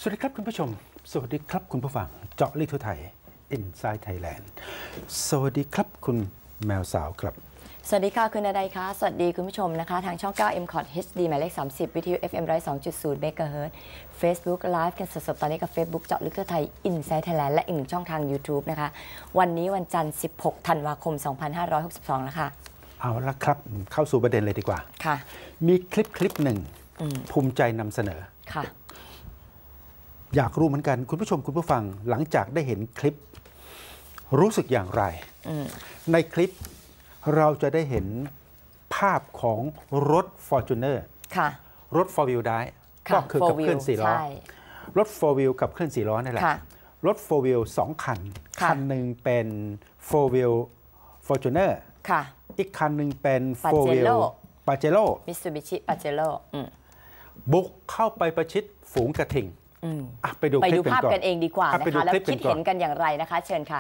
สวัสดีครับคุณผู้ชมสวัสดีครับคุณผู้ฟังเจาะลึกทั่วไทย Inside Thailand สวัสดีครับคุณแมวสาวครับสวัสดีค่ะคุณนายคะสวัสดีคุณผู้ชมนะคะทางช่อง 9 MCOT HD หมายเลข 30 วิทยุ FM 102.0 MHz Facebook Live กันสดๆตอนนี้กับ Facebook เจาะลึกทั่วไทย Inside Thailand และอีกหนึ่งช่องทาง YouTube นะคะวันนี้วันจันทร์ 16 ธันวาคม 2562 แล้วค่ะเอาละครับเข้าสู่ประเด็นเลยดีกว่าค่ะมีคลิปหนึ่งภูมิใจนำเสนอค่ะอยากรู้เหมือนกันคุณผู้ชมคุณผู้ฟังหลังจากได้เห็นคลิปรู้สึกอย่างไรในคลิปเราจะได้เห็นภาพของรถ Fortuner ค่ะรถ 4 Wheel Drive ก็คือขับเคลื่อน4 ล้อรถ 4 Wheel ขับเคลื่อน4 ล้อนั่นแหละรถ 4 Wheel 2 คันคันหนึ่งเป็น 4 Wheel Fortuner อีกคันหนึ่งเป็น 4 Wheel Pajero Mitsubishi Pajero บุกเข้าไปประชิดฝูงกระทิงไปดูภาพกันเองดีกว่านะคะแล้วคิดเห็นกันอย่างไรนะคะเชิญค่ะ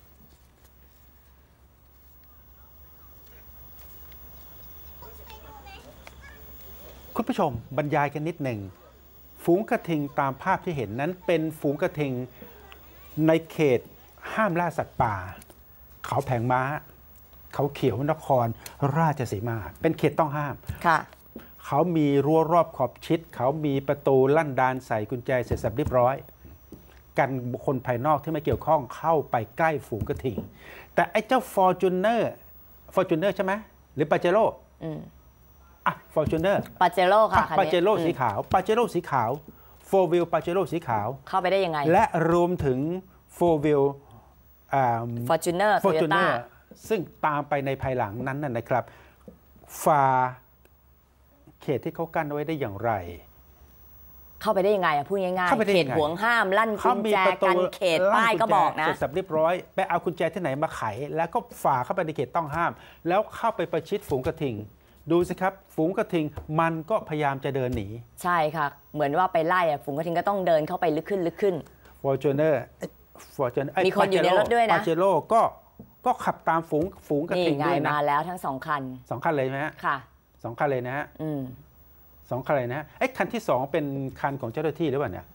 คุณผู้ชมบรรยายกันนิดหนึ่งฝูงกระทิงตามภาพที่เห็นนั้นเป็นฝูงกระทิงในเขตห้ามล่าสัตว์ป่าเขาแผงม้าเขาเขียวนครราชสีมาเป็นเขตต้องห้ามเขามีรั้วรอบขอบชิดเขามีประตูลั่นดานใส่กุญแจเสร็จสับเรียบร้อยกันบุคคลภายนอกที่ไม่เกี่ยวข้องเข้าไปใกล้ฝูงกระทิงแต่ไอ้เจ้า Fortuner ใช่ไหมหรือ Pajero Fortuner Pajero ค่ะ Pajero สีขาว Pajero สีขาว 4 Wheel Pajero สีขาวเข้าไปได้ยังไงและรวมถึง 4 Wheel Fortuner ซึ่งตามไปในภายหลังนั้นนะครับฝ่าเขตที่เขากั้นไว้ได้อย่างไรเข้าไปได้ยังไงพูดง่ายๆเขตห่วงห้ามลั่นกุญแจกันเขตป้ายก็บอกนะเสร็จสับเรียบร้อยไปเอากุญแจที่ไหนมาไขแล้วก็ฝ่าเข้าไปในเขตต้องห้ามแล้วเข้าไปประชิดฝูงกระทิงดูสิครับฝูงกระทิงมันก็พยายามจะเดินหนีใช่ค่ะเหมือนว่าไปไล่ฝูงกระทิงก็ต้องเดินเข้าไปลึกขึ้น Fortuner มีคนอยู่ในรถด้วยนะ Pajero ก็ขับตามฝูงกระทิงด้วยนะมาแล้วทั้ง2 คัน 2 คันเลยไหมฮะค่ะ 2 คันเลยนะฮะ2 คันเลยนะคันที่2เป็นคันของเจ้าหน้าที่หรือเปล่าเนี่ย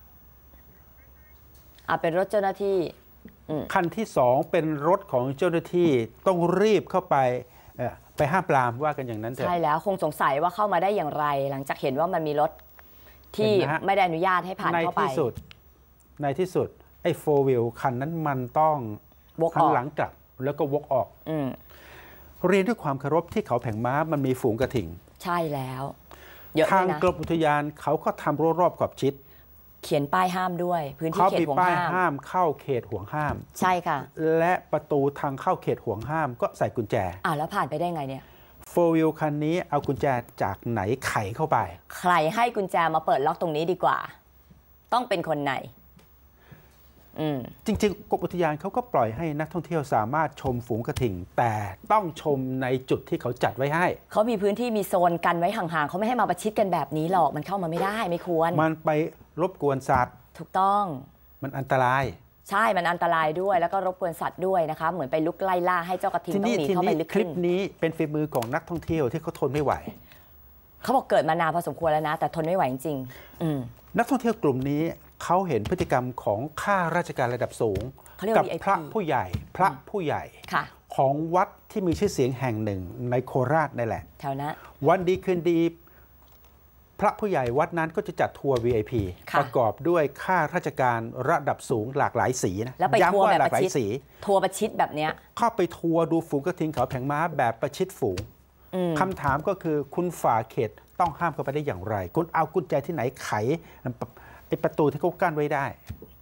เป็นรถเจ้าหน้าที่คันที่2เป็นรถของเจ้าหน้าที่ต้องรีบเข้าไปห้ามปรามว่ากันอย่างนั้นเถอะใช่แล้วคงสงสัยว่าเข้ามาได้อย่างไรหลังจากเห็นว่ามันมีรถที่ไม่ได้อนุญาตให้ผ่านเข้าไปในที่สุดไอ้ 4 Wheel คันนั้นมันต้องหันหลังกลับแล้วก็วกออกเรียนด้วยความเคารพที่เขาแผงม้ามันมีฝูงกระทิงใช่แล้วทางกรมอุทยานเขาก็ทำรั้วรอบขอบชิดเขียนป้ายห้ามด้วยพื้นที่เขตห่วงห้ามเขามีป้ายห้ามเข้าเขตห่วงห้ามใช่ค่ะและประตูทางเข้าเขตห่วงห้ามก็ใส่กุญแจแล้วผ่านไปได้ไงเนี่ย 4 Wheel คันนี้เอากุญแจจากไหนไขเข้าไปใครให้กุญแจมาเปิดล็อกตรงนี้ดีกว่าต้องเป็นคนไหนจริงๆกรมอุทยานเขาก็ปล่อยให้นักท่องเที่ยวสามารถชมฝูงกระทิงแต่ต้องชมในจุดที่เขาจัดไว้ให้เขามีพื้นที่มีโซนกันไว้ห่างๆเขาไม่ให้มาประชิดกันแบบนี้หรอกมันเข้ามาไม่ได้ไม่ควรมันไปรบกวนสัตว์ถูกต้องมันอันตรายใช่มันอันตรายด้วยแล้วก็รบกวนสัตว์ด้วยนะคะเหมือนไปลุกไล่ล่าให้เจ้ากระทิงต้องหนีเข้าไปลึกขึ้นคลิปนี้เป็นฝีมือของนักท่องเที่ยวที่เขาทนไม่ไหวเขาบอกเกิดมานานพอสมควรแล้วนะแต่ทนไม่ไหวจริงนักท่องเที่ยวกลุ่มนี้เขาเห็นพฤติกรรมของข้าราชการระดับสูงกับพระผู้ใหญ่ของวัดที่มีชื่อเสียงแห่งหนึ่งในโคราชนั่นแหละแถวนั้นวันดีคืนดีพระผู้ใหญ่วัดนั้นก็จะจัดทัวร์ VIP ประกอบด้วยข้าราชการระดับสูงหลากหลายสีนะแล้วไปทัวร์แบบประชิดทัวร์ประชิดแบบเนี้ยเข้าไปทัวร์ดูฝูงกระทิงเขาแผงม้าแบบประชิดฝูงคำถามก็คือคุณฝ่าเขตต้องห้ามเข้าไปได้อย่างไรคุณเอากุญแจที่ไหนไขประตูที่เขากั้นไว้ได้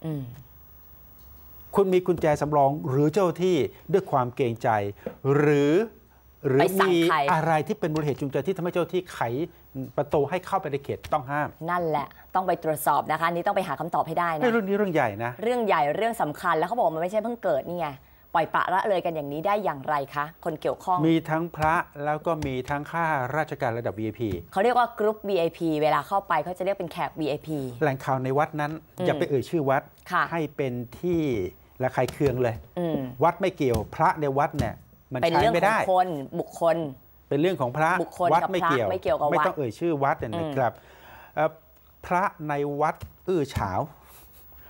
คุณมีกุญแจสำรองหรือเจ้าที่ด้วยความเกรงใจหรือมีอะไรที่เป็นมูลเหตุจูงใจที่ทำให้เจ้าที่ไขประตูให้เข้าไปในเขตต้องห้ามนั่นแหละต้องไปตรวจสอบนะคะนี้ต้องไปหาคำตอบให้ได้นะเรื่องนี้เรื่องใหญ่นะเรื่องใหญ่เรื่องสำคัญแล้วเขาบอกมันไม่ใช่เพิ่งเกิดนี่ไงปล่อยปละละเลยกันอย่างนี้ได้อย่างไรคะคนเกี่ยวข้องมีทั้งพระแล้วก็มีทั้งข้าราชการระดับ VIP เขาเรียกว่ากรุ๊ป VIP เวลาเข้าไปเขาจะเรียกเป็นแขก VIP แหล่งข่าวในวัดนั้นอย่าไปเอ่ยชื่อวัดให้เป็นที่ระคายเคืองเลยวัดไม่เกี่ยวพระในวัดเนี่ยมันใช้ไม่ได้เป็นเรื่องของคนบุคคลเป็นเรื่องของพระวัดไม่เกี่ยวกับไม่ต้องเอ่ยชื่อวัดนะครับพระในวัดอื้อฉาว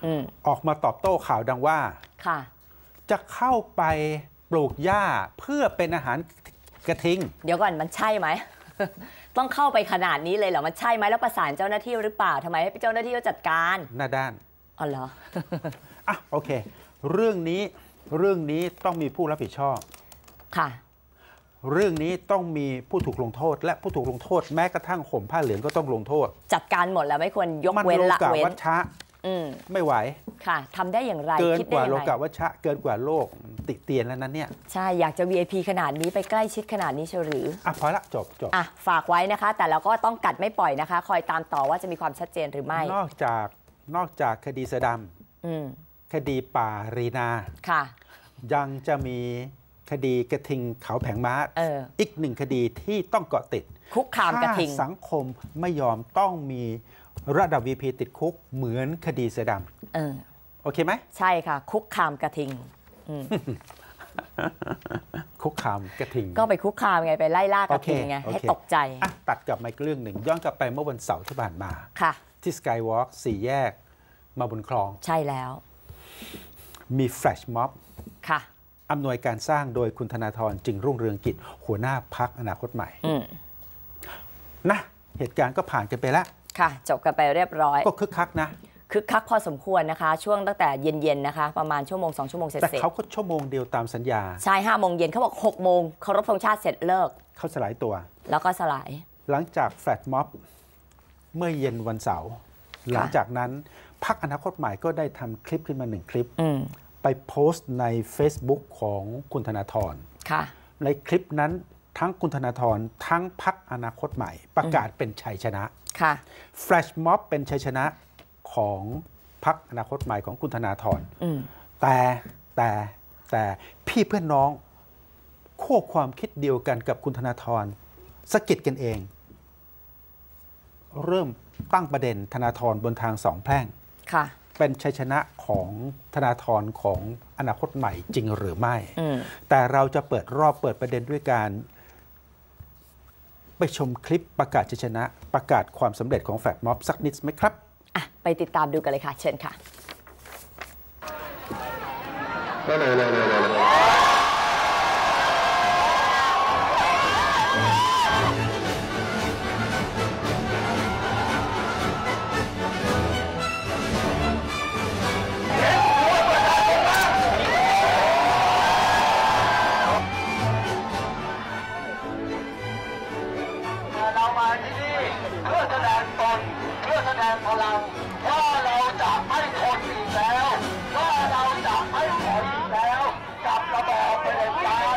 ออกมาตอบโต้ข่าวดังว่าค่ะจะเข้าไปปลูกหญ้าเพื่อเป็นอาหารกระทิงเดี๋ยวก่อนมันใช่ไหม ต้องเข้าไปขนาดนี้เลยเหรอมันใช่ไหมแล้วประสานเจ้าหน้าที่หรือเปล่าทำไมให้เจ้าหน้าที่เขาจัดการหน้าด้านอ๋อเหรออ่ะโอเคเรื่องนี้ต้องมีผู้รับผิดชอบค่ะเรื่องนี้ต้องมีผู้ถูกลงโทษและผู้ถูกลงโทษแม้กระทั่งห่มผ้าเหลืองก็ต้องลงโทษจัดการหมดแล้วไม่ควรยกเว้นละเว้นวัชชะไม่ไหวค่ะทำได้อย่างไรเกินกว่าโลกาวัชชะเกินกว่าโลกติเตียนแล้วนั้นเนี่ยใช่อยากจะ VIP ขนาดนี้ไปใกล้ชิดขนาดนี้เชียวหรือพอละจบฝากไว้นะคะแต่เราก็ต้องกัดไม่ปล่อยนะคะคอยตามต่อว่าจะมีความชัดเจนหรือไม่นอกจากคดีเสือดำคดีป่ารีนาค่ะยังจะมีคดีกระทิงเขาแผงม้าอีกหนึ่งคดีที่ต้องเกาะติดคุกคามกระทิงสังคมไม่ยอมต้องมีระดับ VP ติดคุกเหมือนคดีเสือดำโอเคไหมใช่ค่ะคุกคามกระทิงคุกคามกระทิงก็ไปคุกคามไงไปไล่ล่ากระทิงไงให้ตกใจตัดกลับมาอีกเรื่องหนึ่งย้อนกลับไปเมื่อวันเสาร์ที่ผ่านมาค่ะที่สกายวอล์ก4 แยกมาบุญคลองใช่แล้วมีแฟลชม็อบค่ะอำนวยการสร้างโดยคุณธนาธรจึงรุ่งเรืองกิจหัวหน้าพรรคอนาคตใหม่นะเหตุการณ์ก็ผ่านกันไปแล้วค่ะจบกันไปเรียบร้อยก็คึกคักนะคึกคักพอสมควรนะคะช่วงตั้งแต่เย็นๆนะคะประมาณ1-2 ชั่วโมงเสร็จแต่เขาก็ชั่วโมงเดียวตามสัญญาใช่5 โมงเย็นเขาบอก6 โมงเคารพธงชาติเสร็จเลิกเขาสลายตัวแล้วก็สลายหลังจากแฟลชม็อบเมื่อเย็นวันเสาร์หลังจากนั้นพรรคอนาคตใหม่ก็ได้ทำคลิปขึ้นมา1 คลิปไปโพสต์ใน Facebook ของคุณธนาธรในคลิปนั้นทั้งคุณธนาธรทั้งพรรคอนาคตใหม่ประกาศเป็นชัยชนะแฟลชม็อบเป็นชัยชนะของพรรคอนาคตใหม่ของคุณธนาธรแต่พี่เพื่อนน้องขั้วความคิดเดียวกันกับคุณธนาธรสะกิดกันเองเริ่มตั้งประเด็นธนาธรบนทางสองแพร่งเป็นชัยชนะของธนาธรของอนาคตใหม่จริงหรือไม่แต่เราจะเปิดประเด็นด้วยการไปชมคลิปประกาศชัยชนะประกาศความสำเร็จของแฟลชม็อบสักนิดไหมครับไปติดตามดูกันเลยค่ะเชิญค่ะเรามาที่นี่เพื่อแสดงตนเพื่อแสดงพลังว่าเราจะไม่ทนอีกแล้วว่าเราจะไม่ถอยอีกแล้วกับระบอบเผด็จการ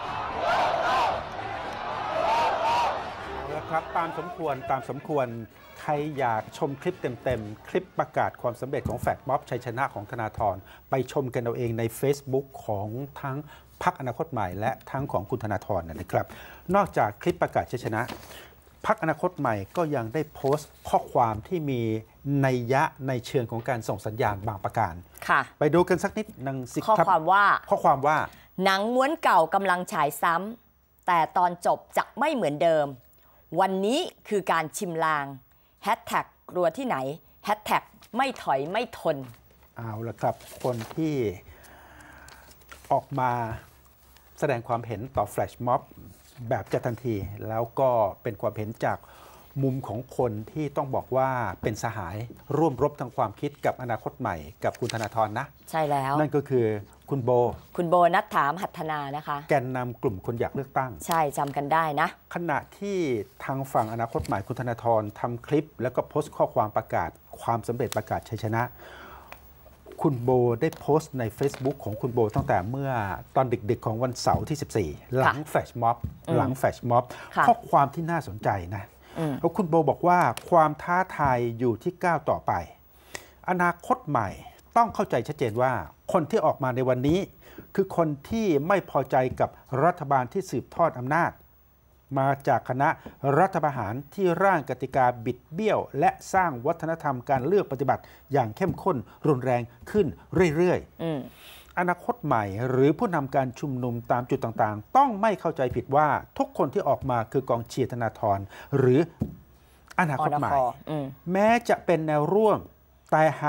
ครับตามสมควรใครอยากชมคลิปเต็มๆคลิปประกาศความสำเร็จของแฟลชม็อบชัยชนะของธนาธรไปชมกันเอาเองใน Facebook ของทั้งพรรคอนาคตใหม่และทั้งของคุณธนาธรนะครับนอกจากคลิปประกาศชัยชนะพรรคอนาคตใหม่ก็ยังได้โพสต์ข้อความที่มีนัยยะในเชิงของการส่งสัญญาณบางประการไปดูกันสักนิดนึงสิครับข้อความว่าหนังม้วนเก่ากำลังฉายซ้ำแต่ตอนจบจะไม่เหมือนเดิมวันนี้คือการชิมลางแฮชแท็กกลัวที่ไหนแฮชแท็กไม่ถอยไม่ทนเอาละครับคนที่ออกมาแสดงความเห็นต่อแฟลชม็อบแบบจะทันทีแล้วก็เป็นความเห็นจากมุมของคนที่ต้องบอกว่าเป็นสหายร่วมรบทางความคิดกับอนาคตใหม่กับคุณธนาธรนะใช่แล้วนั่นก็คือคุณโบนัทถามหัฒนานะคะแกนนำกลุ่มคนอยากเลือกตั้งใช่จำกันได้นะขณะที่ทางฝั่งอนาคตใหม่คุณธนาธรทำคลิปแล้วก็โพสต์ข้อความประกาศความสำเร็จประกาศชัยชนะคุณโบได้โพสต์ใน Facebook ของคุณโบตั้งแต่เมื่อตอนดึกๆของวันเสาร์ที่14หลังแฟลชม็อบข้อความที่น่าสนใจนะเพราะคุณโบบอกว่าความท้าทายอยู่ที่ก้าวต่อไปอนาคตใหม่ต้องเข้าใจชัดเจนว่าคนที่ออกมาในวันนี้คือคนที่ไม่พอใจกับรัฐบาลที่สืบทอดอำนาจมาจากคณะรัฐประหารที่ร่างกติกาบิดเบี้ยวและสร้างวัฒนธรรมการเลือกปฏิบัติอย่างเข้มข้นรุนแรงขึ้นเรื่อยๆอนาคตใหม่หรือผู้นำการชุมนุมตามจุดต่างๆต้องไม่เข้าใจผิดว่าทุกคนที่ออกมาคือกองเชียร์ธนาธรหรืออนาคตใหม่แม้จะเป็นแนวร่วมแต่หาก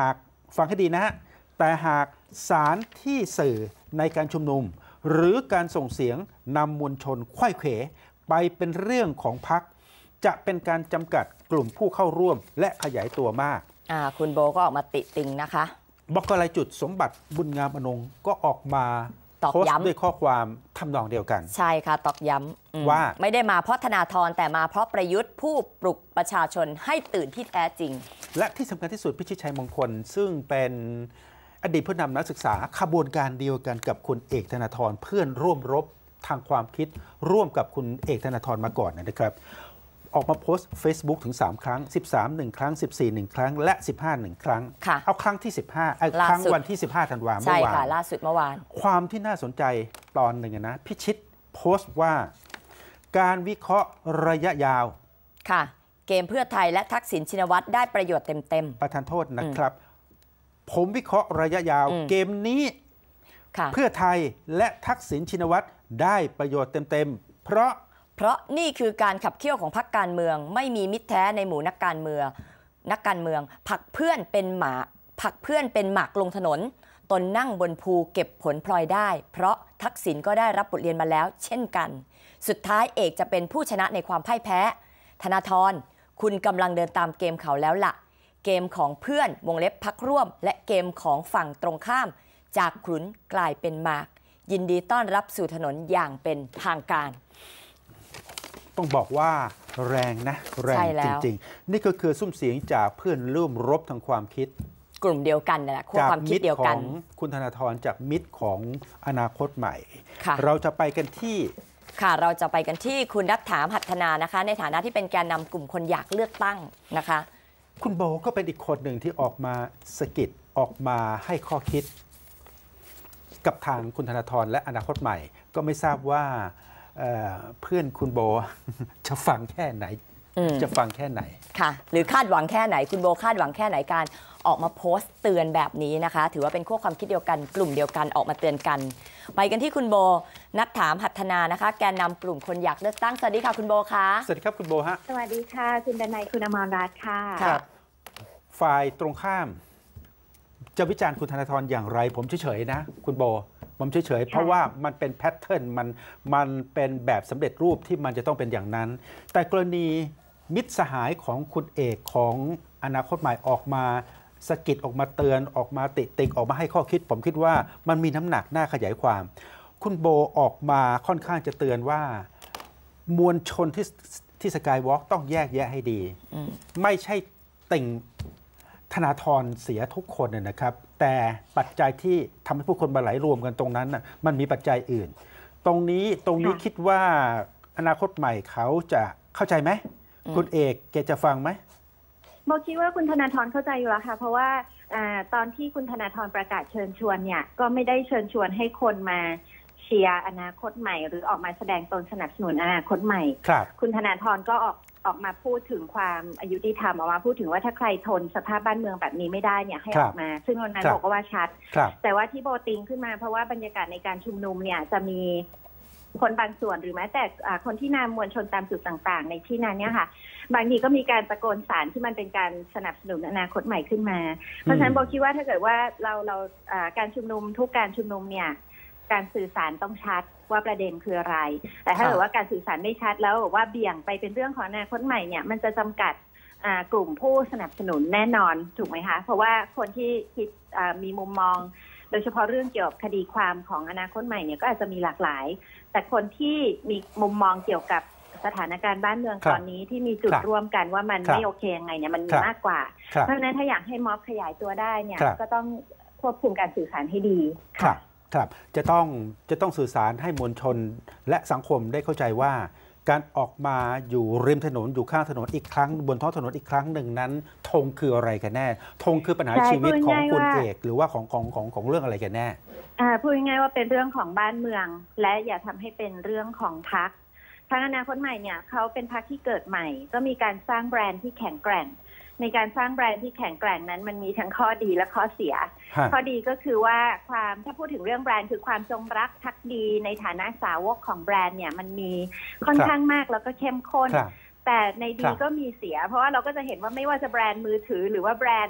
ฟังให้ดีนะฮะแต่หากศาลที่สื่อในการชุมนุม หรือการส่งเสียงนำมวลชนไขว้เขวไปเป็นเรื่องของพรรคจะเป็นการจำกัดกลุ่มผู้เข้าร่วมและขยายตัวมากคุณโบก็ออกมาติติงนะคะบก.จุดสมบัติบุญงามอนงค์ก็ออกมาโพสต์ด้วยข้อความทำนองเดียวกันใช่ค่ะตอกย้ำว่าไม่ได้มาเพราะธนาธรแต่มาเพราะประยุทธ์ผู้ปลุกประชาชนให้ตื่นที่แท้จริงและที่สำคัญที่สุดพิชิตชัยมงคลซึ่งเป็นอดีตผู้นำนักศึกษาขบวนการเดียวกันกับคุณเอกธนาธรเพื่อนร่วมรบทางความคิดร่วมกับคุณเอกธนาธรมาก่อนนะครับออกมาโพสต์ Facebook ถึง3ครั้ง13 1ครั้ง14 1ครั้งและ15 1ครั้งเอาครั้งที่15ครั้งวันที่15ธันวาคมเมื่อวานใช่ค่ะล่าสุดเมื่อวานความที่น่าสนใจตอนหนึ่งนะพิชิตโพสต์ว่าการวิเคราะห์ระยะยาวค่ะเกมเพื่อไทยและทักษิณชินวัตรได้ประโยชน์เต็มๆประทานโทษนะครับผมวิเคราะห์ระยะยาวเกมนี้เพื่อไทยและทักษิณชินวัตรได้ประโยชน์เต็มๆเพราะนี่คือการขับเคี่ยวของพรรคการเมืองไม่มีมิตรแท้ในหมู่นักการเมืองผลักเพื่อนเป็นหมากลงถนนตนนั่งบนภูเก็บผลพลอยได้เพราะทักษิณก็ได้รับบทเรียนมาแล้วเช่นกันสุดท้ายเอกจะเป็นผู้ชนะในความพ่ายแพ้ธนาธรคุณกำลังเดินตามเกมเขาแล้วล่ะเกมของเพื่อนวงเล็บพรรคร่วมและเกมของฝั่งตรงข้ามจากขุนกลายเป็นหมากยินดีต้อนรับสู่ถนนอย่างเป็นทางการต้องบอกว่าแรงนะแรงจริงๆนี่ก็คือซุ้มเสียงจากเพื่อนร่วมรบทางความคิดกลุ่มเดียวกันนะขั้วความคิดเดียวกันคุณธนาธรจากมิตรของอนาคตใหม่เราจะไปกันที่คุณนัทถามหัฒนานะคะในฐานะที่เป็นแกนนำกลุ่มคนอยากเลือกตั้งนะคะคุณโบก็เป็นอีกคนหนึ่งที่ออกมาสะกิดออกมาให้ข้อคิดกับทางคุณธนาธรและอนาคตใหม่ก็ไม่ทราบว่าเพื่อนคุณโบจะฟังแค่ไหนค่ะหรือคาดหวังแค่ไหนคุณโบคาดหวังแค่ไหนการออกมาโพสต์เตือนแบบนี้นะคะถือว่าเป็นขั้วความคิดเดียวกันกลุ่มเดียวกันออกมาเตือนกันไปกันที่คุณโบนัทถามหัฒนานะคะแกนนำกลุ่มคนอยากเลือกตั้งสวัสดีค่ะคุณโบคะสวัสดีครับคุณโบฮะสวัสดีค่ะคุณดนัยคุณอมรรัตน์ค่ะครับฝ่ายตรงข้ามจะวิจารณ์คุณธนาธรอย่างไรผมเฉยๆนะคุณโบผมเฉยๆเพราะว่ามันเป็นแพทเทิร์นมันเป็นแบบสำเร็จรูปที่มันจะต้องเป็นอย่างนั้นแต่กรณีมิตรสหายของคุณเอกของอนาคตใหม่ออกมาสะกิดออกมาเตือนออกมาติติงออกมาให้ข้อคิดผมคิดว่ามันมีน้ำหนักน่าขยายความคุณโบออกมาค่อนข้างจะเตือนว่ามวลชนที่สกายวอล์กต้องแยกแยะให้ดีไม่ใช่ติ่งธนาธรเสียทุกคนนะครับแต่ปัจจัยที่ทำให้ผู้คนมาไหลรวมกันตรงนั้นมันมีปัจจัยอื่นตรงนี้คิดว่าอนาคตใหม่เขาจะเข้าใจไหมคุณเอกแกจะฟังไหมโมคิดว่าคุณธนาธรเข้าใจอยู่แล้วค่ะเพราะว่าตอนที่คุณธนาธรประกาศเชิญชวนเนี่ยก็ไม่ได้เชิญชวนให้คนมาเชียร์อนาคตใหม่หรือออกมาแสดงตนสนับสนุนอนาคตใหม่คุณธนาธรก็ออกมาพูดถึงความอายุติธรรมออกมาพูดถึงว่าถ้าใครทนสภาพบ้านเมืองแบบนี้ไม่ได้เนี่ยให้ออกมาซึ่งวันนั้นบอกว่าชัดแต่ว่าที่โบติงขึ้นมาเพราะว่าบรรยากาศในการชุมนุมเนี่ยจะมีคนบางส่วนหรือแม้แต่คนที่นำมวลชนตามจุดต่างๆในที่นั้นเนี่ยค่ะบางทีก็มีการตะโกนสารที่มันเป็นการสนับสนุนอนาคตใหม่ขึ้นมาเพราะฉะนั้นโบคิดว่าถ้าเกิดว่าเราการชุมนุมทุกการชุมนุมเนี่ยการสื่อสารต้องชัดว่าประเด็นคืออะไรแต่ถ้าเกิดว่าการสื่อสารไม่ชัดแล้วบอกว่าเบี่ยงไปเป็นเรื่องของอนาคตใหม่เนี่ยมันจะจำกัดกลุ่มผู้สนับสนุนแน่นอนถูกไหมคะเพราะว่าคนที่คิดมีมุมมองโดยเฉพาะเรื่องเกี่ยวกับคดีความของอนาคตใหม่เนี่ยก็อาจจะมีหลากหลายแต่คนที่มีมุมมองเกี่ยวกับสถานการณ์บ้านเมืองตอนนี้ที่มีจุดร่วมกันว่ามันไม่โอเคยังไงเนี่ยมันมีมากกว่าเพราะฉะนั้นถ้าอยากให้ม็อบขยายตัวได้เนี่ยก็ต้องควบคุมการสื่อสารให้ดีครับจะต้องสื่อสารให้มวลชนและสังคมได้เข้าใจว่าการออกมาอยู่ริมถนนอยู่ข้างถนนอีกครั้งบนท้องถนนอีกครั้งหนึ่งนั้นธงคืออะไรกันแน่ธงคือปัญหาชีวิตของคุณเอกหรือว่าของเรื่องอะไรกันแน่พูดง่ายๆว่าเป็นเรื่องของบ้านเมืองและอย่าทำให้เป็นเรื่องของพรรคทางอนาคตใหม่เนี่ยเขาเป็นพรรคที่เกิดใหม่ก็มีการสร้างแบรนด์ที่แข็งแกร่งในการสร้างแบรนด์ที่แข็งแกร่งนั้นมันมีทั้งข้อดีและข้อเสียข้อดีก็คือว่าถ้าพูดถึงเรื่องแบรนด์คือความจงรักภักดีในฐานะสาวกของแบรนด์เนี่ยมันมีค่อนข้างมากแล้วก็เข้มข้นแต่ในดีก็มีเสียเพราะว่าเราก็จะเห็นว่าไม่ว่าจะแบรนด์มือถือหรือว่าแบรนด์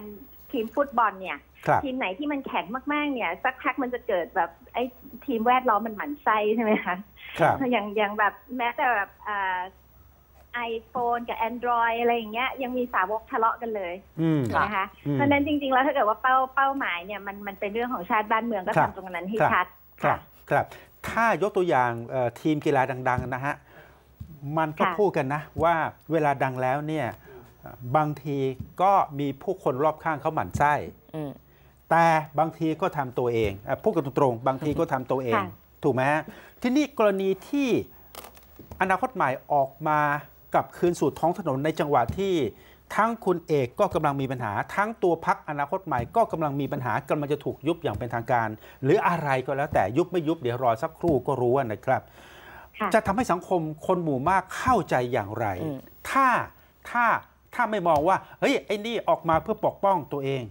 ทีมฟุตบอลเนี่ยทีมไหนที่มันแข็งมากๆเนี่ยสักพักมันจะเกิดแบบไอ้ทีมแวดล้อมมันหมั่นไส้ใช่ไหมคะอย่างแบบแม้แต่แบบiPhone กับ Android อะไรอย่างเงี้ยยังมีสาวกทะเลาะกันเลยนะคะเพราะนั้นจริงๆแล้วถ้าเกิดว่าเป้าหมายเนี่ยมันเป็นเรื่องของชาติบ้านเมืองก็ทำตรงนั้นให้ชัดครับถ้ายกตัวอย่างทีมกีฬาดังๆนะฮะมันก็พูดกันนะว่าเวลาดังแล้วเนี่ยบางทีก็มีผู้คนรอบข้างเขาหมั่นไส้แต่บางทีก็ทำตัวเองพูดกันตรงๆบางทีก็ทำตัวเองถูกไหมฮะที่นี่กรณีที่อนาคตใหม่ออกมากลับคืนสู่ท้องถนนในจังหวะที่ทั้งคุณเอกก็กำลังมีปัญหาทั้งตัวพรรคอนาคตใหม่ก็กำลังมีปัญหากำลังจะถูกยุบอย่างเป็นทางการหรืออะไรก็แล้วแต่ยุบไม่ยุบเดี๋ยวรอสักครู่ก็รู้นะครับจะทำให้สังคมคนหมู่มากเข้าใจอย่างไรถ้าไม่มองว่าเฮ้ยไอ้นี่ออกมาเพื่อปกป้องตัวเอง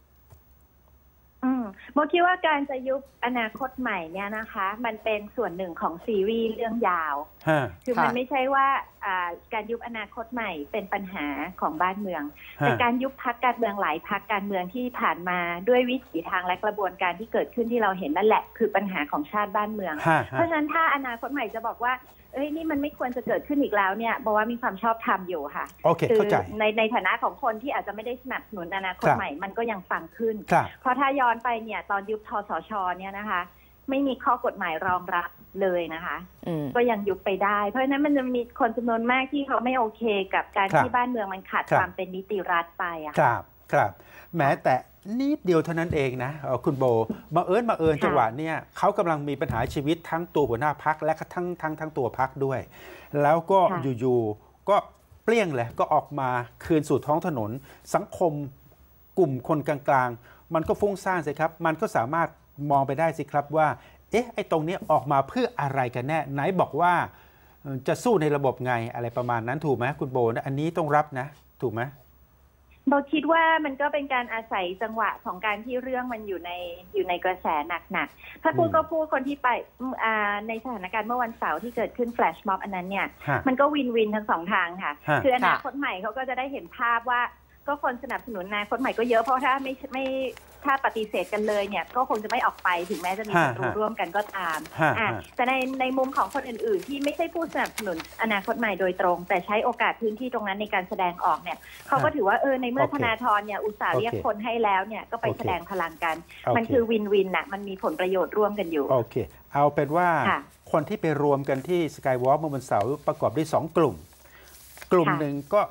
โมคิดว่าการจะยุบอนาคตใหม่เนี่ยนะคะมันเป็นส่วนหนึ่งของซีรีส์เรื่องยาวคือมันไม่ใช่ว่าการยุบอนาคตใหม่เป็นปัญหาของบ้านเมืองแต่การยุบพรรคการเมืองหลายพรรคการเมืองที่ผ่านมาด้วยวิถีทางและกระบวนการที่เกิดขึ้นที่เราเห็นนั่นแหละคือปัญหาของชาติบ้านเมืองเพราะฉะนั้นถ้าอนาคตใหม่จะบอกว่าเอ้ยนี่มันไม่ควรจะเกิดขึ้นอีกแล้วเนี่ยบอกว่ามีความชอบธรรมอยู่ค่ะเข้าใจในฐานะของคนที่อาจจะไม่ได้สนับสนุนอนาคตใหม่มันก็ยังฟังขึ้นเพราะถ้าย้อนไปเนี่ยตอนยุบทสช.เนี่ยนะคะไม่มีข้อกฎหมายรองรับเลยนะคะก็ยังยุบไปได้เพราะฉะนั้นมันจะมีคนจำนวนมากที่เขาไม่โอเคกับการที่บ้านเมืองมันขาดความเป็นนิติรัฐไปอะครับแม้แต่นิดเดียวเท่านั้นเองนะคุณโบบังเอิญจังหวะเนี่ยเขากำลังมีปัญหาชีวิตทั้งตัวหัวหน้าพรรคและทั้งตัวพรรคด้วยแล้วก็อยู่ๆก็เปรี้ยงเลยก็ออกมาคืนสู่ท้องถนนสังคมกลุ่มคนกลางๆมันก็ฟุ้งซ่านสิครับมันก็สามารถมองไปได้สิครับว่าเอ๊ะไอ้ตรงนี้ออกมาเพื่ออะไรกันแน่ไหนบอกว่าจะสู้ในระบบไงอะไรประมาณนั้นถูกไหมคุณโบนะอันนี้ต้องรับนะถูกไหมโบคิดว่ามันก็เป็นการอาศัยจังหวะของการที่เรื่องมันอยู่ในกระแสหนักๆถ้าพูดก็พูดคนที่ไปในสถานการณ์เมื่อวันเสาร์ที่เกิดขึ้นแฟลชม็อบอันนั้นเนี่ยมันก็วินทั้งสองทางค่ะคืออนาคตใหม่เขาก็จะได้เห็นภาพว่าก็คนสนับสนุนอนาคตใหม่ก็เยอะเพราะถ้าถ้าปฏิเสธกันเลยเนี่ยก็คงจะไม่ออกไปถึงแม้จะมีศัตรูร่วมกันก็ตามแต่ในมุมของคนอื่นๆที่ไม่ใช่ผู้สนับสนุนอนาคตใหม่โดยตรงแต่ใช้โอกาสพื้นที่ตรงนั้นในการแสดงออกเนี่ยเขาก็ถือว่าในเมื่อธนาธรเนี่ยอุตส่าห์เรียกคนให้แล้วเนี่ยก็ไปแสดงพลังกันมันคือวินน่ะมันมีผลประโยชน์ร่วมกันอยู่โอเคเอาเป็นว่าคนที่ไปรวมกันที่สกายวอล์กเมื่อวันเสาร์ประกอบด้วย2 กลุ่มหนึ่งก็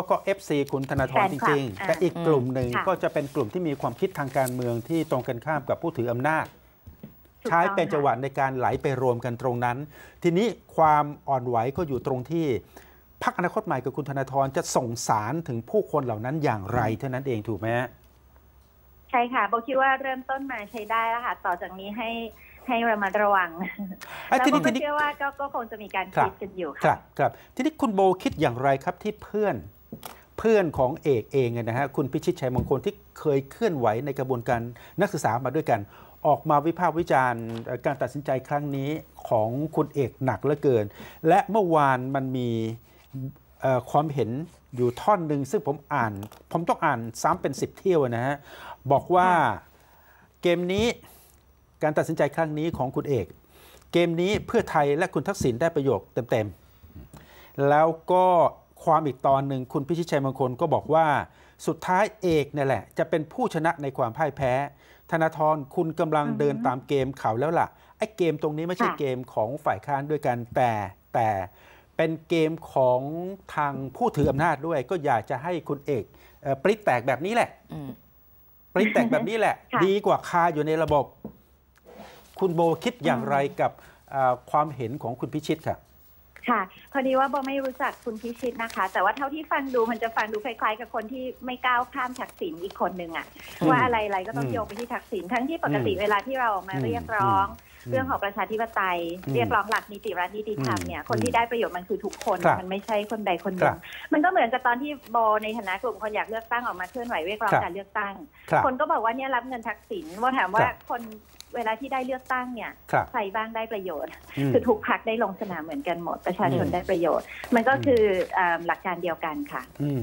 FC คุณธนาธรจริงๆแต่อีกกลุ่มหนึ่งก็จะเป็นกลุ่มที่มีความคิดทางการเมืองที่ตรงกันข้ามกับผู้ถืออำนาจใช้เป็นจังหวะในการไหลไปรวมกันตรงนั้นทีนี้ความอ่อนไหวก็อยู่ตรงที่พรรคอนาคตใหม่กับคุณธนาธรจะส่งสารถึงผู้คนเหล่านั้นอย่างไรเท่านั้นเองถูกไหมใช่ค่ะโบคิดว่าเริ่มต้นมาใช้ได้แล้วค่ะต่อจากนี้ให้ระมัดระวังแล้วผมเชื่อว่าก็คงจะมีการคิดกันอยู่ครับทีนี้คุณโบคิดอย่างไรครับที่เพื่อนของเอกเองนะฮะคุณพิชิตชัยมงคลที่เคยเคลื่อนไหวในกระบวนการนักศึกษามาด้วยกันออกมาวิพากษ์วิจารณ์การตัดสินใจครั้งนี้ของคุณเอกหนักเหลือเกินและเมื่อวานมันมีความเห็นอยู่ท่อนหนึ่งซึ่งผมต้องอ่านซ้ำเป็น10 เที่ยวนะฮะบอกว่าเกมนี้การตัดสินใจครั้งนี้ของคุณเอกเกมนี้เพื่อไทยและคุณทักษิณได้ประโยชน์เต็มๆแล้วก็ความอีกตอนหนึ่งคุณพิชิตชัยมงคลก็บอกว่าสุดท้ายเอกนี่แหละจะเป็นผู้ชนะในความพ่ายแพ้ธนาธรคุณกำลังเดินตามเกมเขาแล้วล่ะไอ้เกมตรงนี้ไม่ใช่เกมของฝ่ายค้านด้วยกันแต่เป็นเกมของทางผู้ถืออำนาจด้วยก็อยากจะให้คุณเอกปริแตกแบบนี้แหละปริแตกแบบนี้แหละดีกว่าคาอยู่ในระบบคุณโบคิดอย่างไรกับความเห็นของคุณพิชิตครับค่ะพอดีว่าโบไม่รู้จักคุณพิชิตนะคะแต่ว่าเท่าที่ฟังดูมันจะฟังดูคล้ายๆกับคนที่ไม่ก้าวข้ามทักษิณอีกคนหนึ่งอะว่าอะไรๆก็ต้องโยงไปที่ทักษิณทั้งที่ปกติเวลาที่เราออกมาเรียกร้องเรื่องของประชาธิปไตยเรียกร้องหลักนิติรัฐนิติธรรมเนี่ยคนที่ได้ประโยชน์มันคือทุกคนมันไม่ใช่คนใดคนหนึ่งมันก็เหมือนกับตอนที่โบในฐานะกลุ่มคนอยากเลือกตั้งออกมาเคลื่อนไหวเรียกร้องการเลือกตั้งคนก็บอกว่าเนี่ยรับเงินทักษิณว่าถามว่าคนเวลาที่ได้เลือกตั้งเนี่ยใครบ้างได้ประโยชน์คือทุกพรรคได้ลงสนามเหมือนกันหมดประชาชนได้ประโยชน์มันก็คือหลักการเดียวกันค่ะ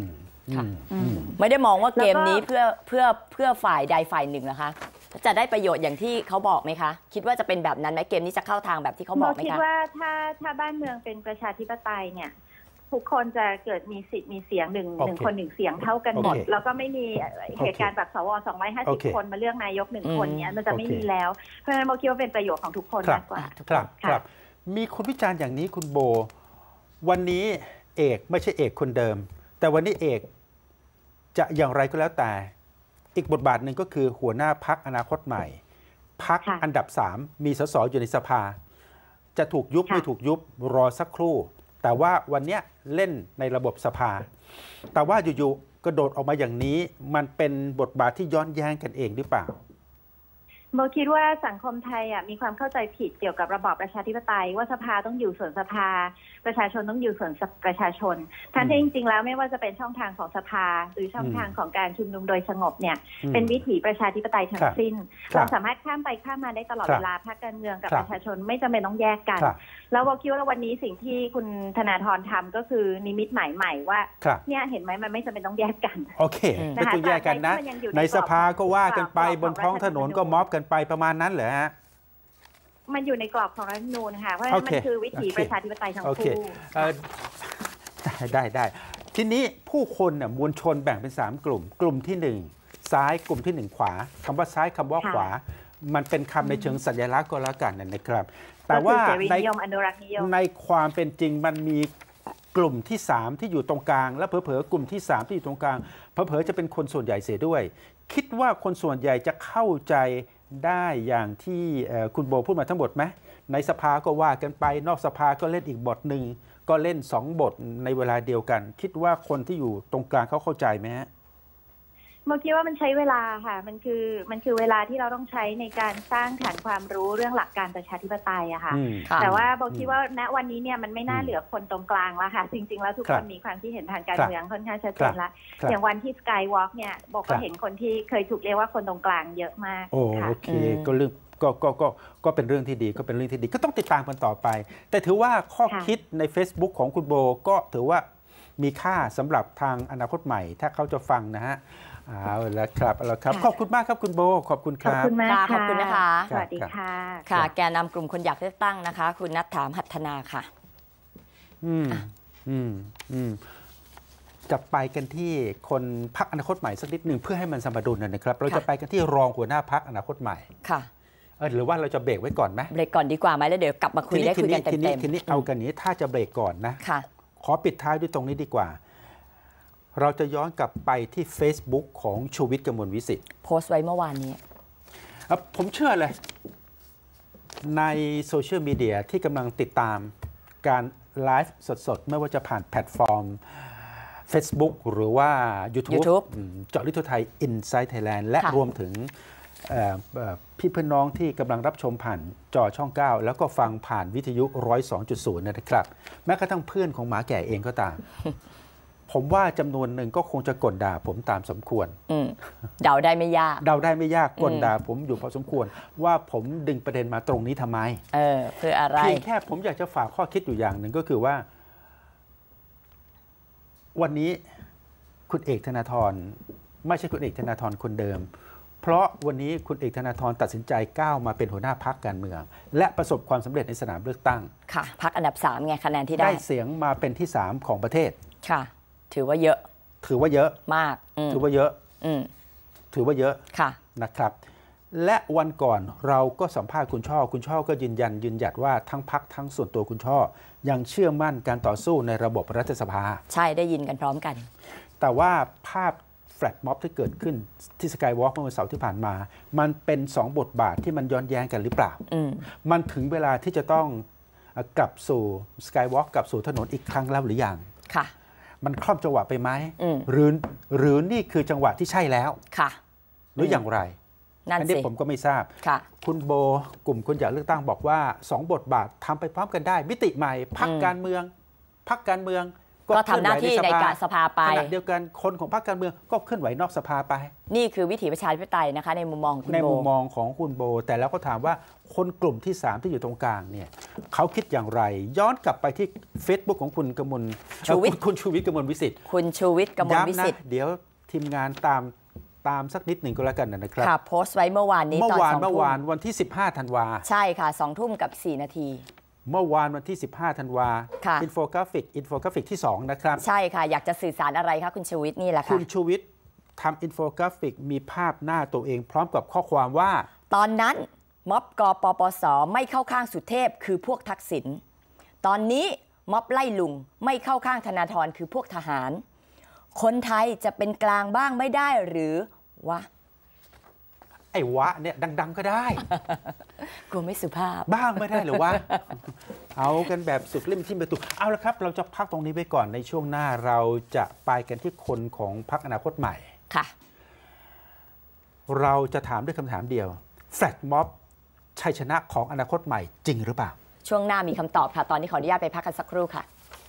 ค่ะไม่ได้มองว่าเกมนี้เพื่อฝ่ายใดฝ่ายหนึ่งนะคะจะได้ประโยชน์อย่างที่เขาบอกไหมคะคิดว่าจะเป็นแบบนั้นไหมเกมนี้จะเข้าทางแบบที่เขาบอกไหมคะคิดว่าถ้าบ้านเมืองเป็นประชาธิปไตยเนี่ยทุกคนจะเกิดมีสิทธิ์มีเสียงหนึ่งคนหนึ่งเสียงเท่ากันหมดแล้วก็ไม่มีเหตุการณ์แบบสว250 คนมาเลือกนายก1 คนเนี่ยมันจะไม่มีแล้วเพราะฉะนั้นโมคิดว่าเป็นประโยชน์ของทุกคนมากกว่าครับมีคนวิจารณ์อย่างนี้คุณโบวันนี้เอกไม่ใช่เอกคนเดิมแต่วันนี้เอกจะอย่างไรก็แล้วแต่อีกบทบาทหนึ่งก็คือหัวหน้าพรรคอนาคตใหม่พรรคอันดับ3มีสสอยู่ในสภาจะถูกยุบไม่ถูกยุบรอสักครู่แต่ว่าวันนี้เล่นในระบบสภาแต่ว่าอยู่ๆกระโดดออกมาอย่างนี้มันเป็นบทบาทที่ย้อนแย้งกันเองหรือเปล่าโมคิดว่าสังคมไทยมีความเข้าใจผิดเกี่ยวกับระบอบประชาธิปไตยว่าสภาต้องอยู่ส่วนสภาประชาชนต้องอยู่ส่วนประชาชนทั้งที่จริงๆแล้วไม่ว่าจะเป็นช่องทางของสภาหรือช่องทางของการชุมนุมโดยสงบเนี่ยเป็นวิถีประชาธิปไตยทั้งสิ้นเราสามารถข้ามไปข้ามมาได้ตลอดเวลาพรรคการเมืองกับประชาชนไม่จำเป็นต้องแยกกันแล้วโมคิดว่าวันนี้สิ่งที่คุณธนาธรทำก็คือนิมิตหมายใหม่ว่าเนี่ยเห็นไหมมันไม่จำเป็นต้องแยกกันโอเคไม่ต้องแยกกันนะในสภาก็ว่ากันไปบนท้องถนนก็ม็อบกันไปประมาณนั้นเหรอฮะมันอยู่ในกรอบของรัฐธรรมนูญค่ะเพราะฉะนั้นมันคือวิถีประชาธิปไตยทั้งคู่ได้ทีนี้ผู้คนน่ะมวลชนแบ่งเป็น3กลุ่มที่1ซ้ายกลุ่มที่1ขวาคำว่าซ้ายคำว่าขวามันเป็นคำในเชิงสัญลักษณ์ก็แล้วกันนะครับแต่ว่าในความเป็นจริงมันมีกลุ่มที่3ที่อยู่ตรงกลางและเผลอๆกลุ่มที่3ที่อยู่ตรงกลางเผลอๆจะเป็นคนส่วนใหญ่เสียด้วยคิดว่าคนส่วนใหญ่จะเข้าใจได้อย่างที่คุณโบพูดมาทั้งหมดไหมในสภาก็ว่ากันไปนอกสภาก็เล่นอีกบทหนึ่งก็เล่น2 บทในเวลาเดียวกันคิดว่าคนที่อยู่ตรงกลางเขาเข้าใจไหมฮะโมคิดว่ามันใช้เวลาค่ะมันคือเวลาที่เราต้องใช้ในการสร้างฐานความรู้เรื่องหลักการประชาธิปไตยอะค่ะแต่ว่าโมคิดว่าณวันนี้เนี่ยมันไม่น่าเหลือคนตรงกลางแล้วค่ะจริงๆแล้วทุกคนมีความคิดเห็นทางการเมืองค่อนข้างชัดเจนแล้วอย่างวันที่สกายวอล์กเนี่ยโบก็เห็นคนที่เคยถูกเรียกว่าคนตรงกลางเยอะมากโอเคก็เรื่องก็เป็นเรื่องที่ดีก็เป็นเรื่องที่ดีก็ต้องติดตามกันต่อไปแต่ถือว่าข้อคิดใน Facebook ของคุณโบก็ถือว่ามีค่าสำหรับทางอนาคตใหม่ถ้าเขาจะฟังนะฮะเอาละครับขอบคุณมากครับคุณโบขอบคุณครับขอบคุณมากขอบคุณนะคะสวัสดีค่ะค่ะแกนนำกลุ่มคนอยากเลือกตั้งนะคะคุณณัฐฐา หัตถนาค่ะจะไปกันที่คนพรรคอนาคตใหม่สักนิดหนึ่งเพื่อให้มันสมดุลนะครับเราจะไปกันที่รองหัวหน้าพรรคอนาคตใหม่ค่ะหรือว่าเราจะเบรกไว้ก่อนไหมเบรกก่อนดีกว่าไหมแล้วเดี๋ยวกลับมาคุยได้คุยกันเต็มๆทีนี้เอากันนี้ถ้าจะเบรกก่อนนะขอปิดท้ายด้วยตรงนี้ดีกว่าเราจะย้อนกลับไปที่ Facebook ของชูวิทย์ กมลวิสิทธิ์โพสต์ไว้เมื่อวานนี้ผมเชื่อเลยในโซเชียลมีเดียที่กำลังติดตามการไลฟ์สดๆไม่ว่าจะผ่านแพลตฟอร์ม Facebook หรือว่า YouTube เจาะลึกทั่วไทย Inside Thailand และรวมถึงพี่เพื่อนน้องที่กำลังรับชมผ่านจอช่อง 9 แล้วก็ฟังผ่านวิทยุ 102.0 นะครับแม้กระทั่งเพื่อนของหมาแก่เองก็ตาม ผมว่าจำนวนหนึ่งก็คงจะกลด่าผมตามสมควรเดาได้ไม่ยากกลด่าผมอยู่พอสมควรว่าผมดึงประเด็นมาตรงนี้ทำไมเพื่ออะไรเพียงแค่ผมอยากจะฝากข้อคิดอยู่อย่างหนึ่งก็คือว่าวันนี้คุณเอกธนาธรไม่ใช่คุณเอกธนาธรคนเดิมเพราะวันนี้คุณเอกธนาธรตัดสินใจก้าวมาเป็นหัวหน้าพรรคการเมืองและประสบความสำเร็จในสนามเลือกตั้งค่ะพรรคอันดับ3ไงคะแนนที่ได้เสียงมาเป็นที่3ของประเทศค่ะถือว่าเยอะมากถือว่าเยอะค่ะนะครับและวันก่อนเราก็สัมภาษณ์คุณช่อก็ยืนหยัดว่าทั้งพรรคทั้งส่วนตัวคุณช่อยังเชื่อมั่นการต่อสู้ในระบบรัฐสภาใช่ได้ยินกันพร้อมกันแต่ว่าภาพแฟลตม็อบที่เกิดขึ้นที่สกายวอล์กเมื่อวันเสาร์ที่ผ่านมามันเป็น2 บทบาทที่มันย้อนแย้งกันหรือเปล่ามันถึงเวลาที่จะต้องกลับสู่สกายวอล์กกลับสู่ถนนอีกครั้งแล้วหรือยังค่ะมันคล่อมจังหวะไปไหมหรือนี่คือจังหวะที่ใช่แล้วค่ะหรืออย่างไรอันนี้ผมก็ไม่ทราบคุณโบกลุ่มคนอยากเลือกตั้งบอกว่า2 บทบาททำไปพร้อมกันได้มิติใหม่พรรคการเมืองก็ทำหน้าที่ในการสภาไปขณะเดียวกันคนของพรรคการเมืองก็เคลื่อนไหวนอกสภาไปนี่คือวิถีประชาธิปไตยนะคะในมุมมองคุณโบในมุมมองของคุณโบแต่แล้วก็ถามว่าคนกลุ่มที่3ที่อยู่ตรงกลางเนี่ยเขาคิดอย่างไรย้อนกลับไปที่ Facebook ของคุณกมลคุณชูวิทย์กมลวิสิทธิ์คุณชูวิทย์กมลวิสิทธิ์เดี๋ยวทีมงานตามสักนิดหนึ่งก็แล้วกันนะครับค่ะโพสต์ไว้เมื่อวานนี้เมื่อวานวันที่15ธันวาใช่ค่ะ2 ทุ่มกับ4 นาทีเมื่อวานวันที่15ธันวาอินโฟกราฟิกที่2นะครับใช่ค่ะอยากจะสื่อสารอะไรคะคุณชูวิทย์นี่แหละค่ะคุณชูวิทย์ทำอินโฟกราฟิกมีภาพหน้าตัวเองพร้อมกับข้อความว่าตอนนั้นม็อบกปปสไม่เข้าข้างสุเทพคือพวกทักษิณตอนนี้ม็อบไล่ลุงไม่เข้าข้างธนาธรคือพวกทหารคนไทยจะเป็นกลางบ้างไม่ได้หรือวะไอ้วะเนี่ยดังๆก็ได้กลัวไม่สุภาพบ้างไม่ได้หรือวะเอากันแบบสุดเล่มทิ่มประตูเอาละครับเราจะพักตรงนี้ไว้ก่อนในช่วงหน้าเราจะไปกันที่คนของพรรคอนาคตใหม่ค่ะเราจะถามด้วยคำถามเดียวแฟลชม็อบชัยชนะของอนาคตใหม่จริงหรือเปล่าช่วงหน้ามีคำตอบค่ะตอนนี้ขออนุญาตไปพักกันสักครู่ค่ะ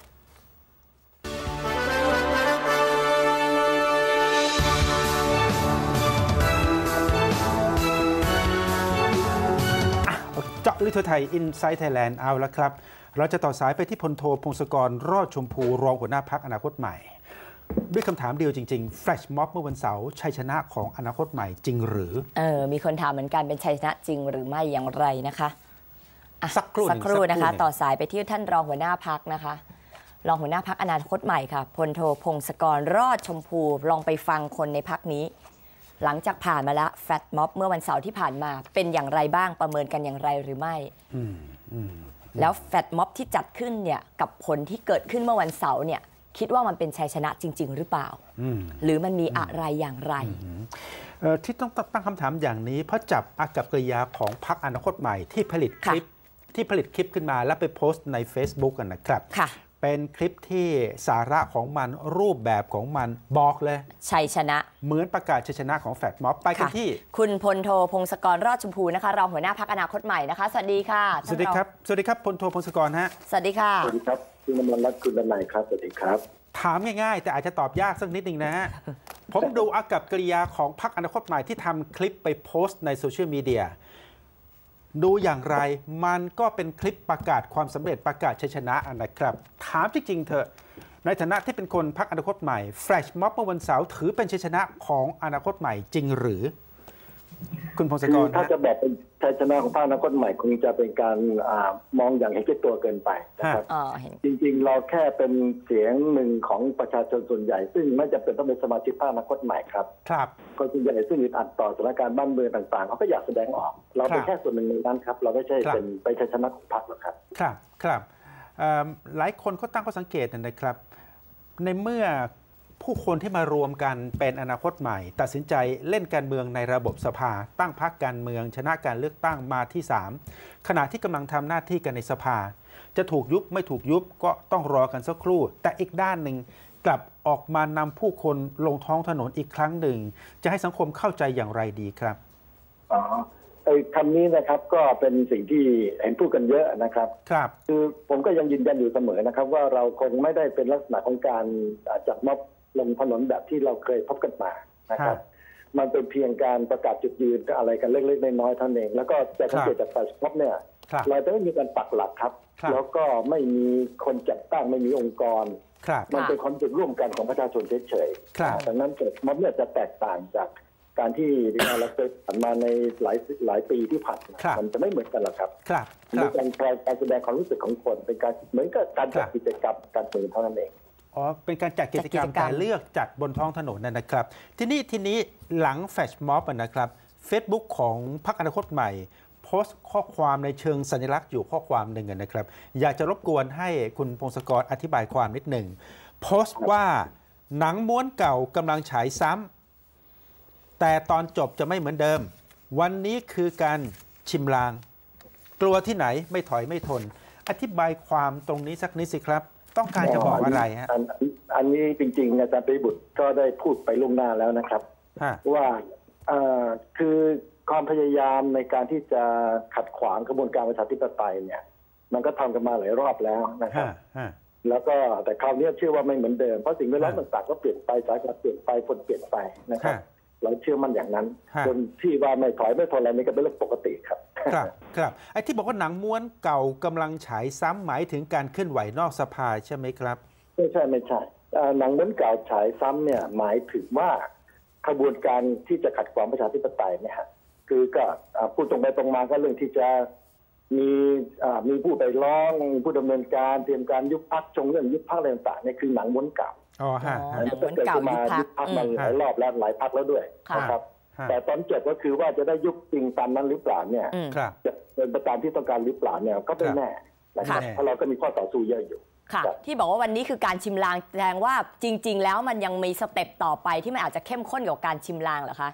เจาะลึกทั่วไทย Inside Thailand เอาละครับเราจะต่อสายไปที่พลโทพงศกรรอดชมพูรองหัวหน้าพรรคอนาคตใหม่ด้วยคำถามเดียวจริงๆแฟลชม็อบเมื่อวันเสาร์ชัยชนะของอนาคตใหม่จริงหรือมีคนถามเหมือนกันเป็นชัยชนะจริงหรือไม่อย่างไรนะคะสักครู่นะคะต่อสายไปที่ท่านรองหัวหน้าพรรคนะคะรองหัวหน้าพรรคอนาคตใหม่ค่ะพลโทพงศกรรอดชมพูลองไปฟังคนในพรรคนี้หลังจากผ่านมาแล้วแฟลชม็อบเมื่อวันเสาร์ที่ผ่านมาเป็นอย่างไรบ้างประเมินกันอย่างไรหรือไม่แล้วแฟลชม็อบที่จัดขึ้นเนี่ยกับผลที่เกิดขึ้นเมื่อวันเสาร์เนี่ยคิดว่ามันเป็นชัยชนะจริงๆหรือเปล่าหรือมันมีอะไรอย่างไรที่ต้องตั้งคำถามอย่างนี้เพราะจับอากัปกิริยาของพรรคอนาคตใหม่ที่ผลิตคลิปขึ้นมาแล้วไปโพสต์ใน Facebook กันนะครับเป็นคลิปที่สาระของมันรูปแบบของมันบอกเลยชัยชนะเหมือนประกาศชัยชนะของแฟลชม็อบไปกันที่คุณพลโทพงศกรรอดชมพูนะคะรองหัวหน้าพรรคอนาคตใหม่นะคะสวัสดีค่ะสวัสดีครับพลโทพงศกรฮะสวัสดีค่ะสวัสดีครับคุณนำรัตน์คุณดนัยครับสวัสดีครับถามง่ายๆแต่อาจจะตอบยากสักนิดนึงนะฮะ ผมดูอากัปกิริยาของพรรคอนาคตใหม่ที่ทำคลิปไปโพสต์ในโซเชียลมีเดียดูอย่างไรมันก็เป็นคลิปประกาศความสำเร็จประกาศชัยชนะนะครับถามจริงๆเถอะในฐานะที่เป็นคนพรรคอนาคตใหม่แฟลชม็อบเมื่อวันเสาร์ถือเป็นชัยชนะของอนาคตใหม่จริงหรือคุณพงศกรถ้าจะแบบเป็นชัยชนะของพรรคอนาคตใหม่คงจะเป็นการมองอย่างเห็นแก่ตัวเกินไปนะครับจริงๆเราแค่เป็นเสียงหนึ่งของประชาชนส่วนใหญ่ซึ่งไม่จำเป็นต้องเป็นสมาชิกพรรคอนาคตใหม่ครับคนส่วนใหญ่ซึ่งอึดอัดต่อสถานการณ์บ้านเมืองต่างๆเขาก็อยากแสดงออกเราเป็นแค่ส่วนหนึ่งในนั้นครับเราไม่ใช่เป็นไปชัยชนะของพรรคหรอกครับครับหลายคนก็ตั้งข้อสังเกตนะครับในเมื่อผู้คนที่มารวมกันเป็นอนาคตใหม่ตัดสินใจเล่นการเมืองในระบบสภาตั้งพรรคการเมืองชนะการเลือกตั้งมาที่3ขณะที่กำลังทำหน้าที่กันในสภาจะถูกยุบไม่ถูกยุบก็ต้องรอกันสักครู่แต่อีกด้านหนึ่งกลับออกมานำผู้คนลงท้องถนนอีกครั้งหนึ่งจะให้สังคมเข้าใจอย่างไรดีครับคำนี้นะครับก็เป็นสิ่งที่เห็นพูดกันเยอะนะครับคือผมก็ยังยืนยันอยู่เสมอนะครับว่าเราคงไม่ได้เป็นลักษณะของการจัดม็อบลงถนนแบบที่เราเคยพบกันมานะครับมันเป็นเพียงการประกาศจุดยืนอะไรกันเล็กๆน้อยๆเท่านั้นเองแล้วก็จะสังเกตจากแฟลชม็อบเนี่ยเราจะไม่มีการปักหลักครับแล้วก็ไม่มีคนจัดตั้งไม่มีองค์กรมันเป็นความจุดร่วมกันของประชาชนเฉยๆดังนั้นแฟลชม็อบเนี่ยจะแตกต่างจากการที่เราเคยผ่านมาในหลายปีที่ผ่านมามันจะไม่เหมือนกันหรอกครับเป็นการแสดงความรู้สึกของคนเป็นการเหมือนกับการจัดกิจกรรมการเมืองเท่านั้นเองเป็นการจัดกิจกรรมแต่เลือกจัดบนท้องถนนนะครับทีนี้หลังแฟลชม็อบนะครับ Facebook ของพรรคอนาคตใหม่โพสต์ข้อความในเชิงสัญลักษณ์อยู่ข้อความหนึ่งนะครับอยากจะรบกวนให้คุณพงศกรอธิบายความนิดหนึ่งโพสต์ว่าหนังม้วนเก่ากำลังฉายซ้ำแต่ตอนจบจะไม่เหมือนเดิมวันนี้คือการชิมลางกลัวที่ไหนไม่ถอยไม่ทนอธิบายความตรงนี้สักนิดสิครับต้องการจะบอกอะไรฮะอันนี้จริงๆอาจารย์ปริบุตรก็ได้พูดไปล่วงหน้าแล้วนะครับว่าคือความพยายามในการที่จะขัดขวางกระบวนการประชาธิปไตยเนี่ยมันก็ทำกันมาหลายรอบแล้วนะครับแล้วก็แต่คราวนี้เชื่อว่าไม่เหมือนเดิมเพราะสิ่งแวดล้อมต่างๆก็เปลี่ยนไปสถานการณ์เปลี่ยนไปคนเปลี่ยนไปนะครับเราเชื่อมั่นอย่างนั้นคนที่ว่าไม่ถอยไม่ทนอะไรนี่ก็เป็นเรื่องปกติครับครับไอ้ที่บอกว่าหนังม้วนเก่ากำลังฉายซ้ำหมายถึงการเคลื่อนไหวนอกสภาใช่ไหมครับไม่ใช่หนังม้วนเก่าฉายซ้ำเนี่ยหมายถึงว่าขบวนการที่จะขัดขวางประชาธิปไตยเนี่ยฮะคือก็พูดตรงไปตรงมาก็เรื่องที่จะมีผู้ไปร้องผู้ดำเนินการเตรียมการยุบพรรคเรื่องยุบพรรคอะไรต่างๆเนี่ยคือหนังม้วนเก่าหนังม้วนเก่ายุบพรรคมาหลายรอบแล้วหลายพรรคแล้วด้วยนะครับแต่ตอนจบก็คือว่าจะได้ยุบจริงตามนั้นหรือเปล่าเนี่ยจะเป็นไปตามที่ต้องการหรือเปล่าเนี่ยก็ไม่แน่นะครับเพราะเราก็มีข้อต่อสู้เยอะอยู่ค่ะที่บอกว่าวันนี้คือการชิมลางแสดงว่าจริงๆแล้วมันยังมีสเต็ปต่อไปที่มันอาจจะเข้มข้นกับการชิมลางเหรอคะ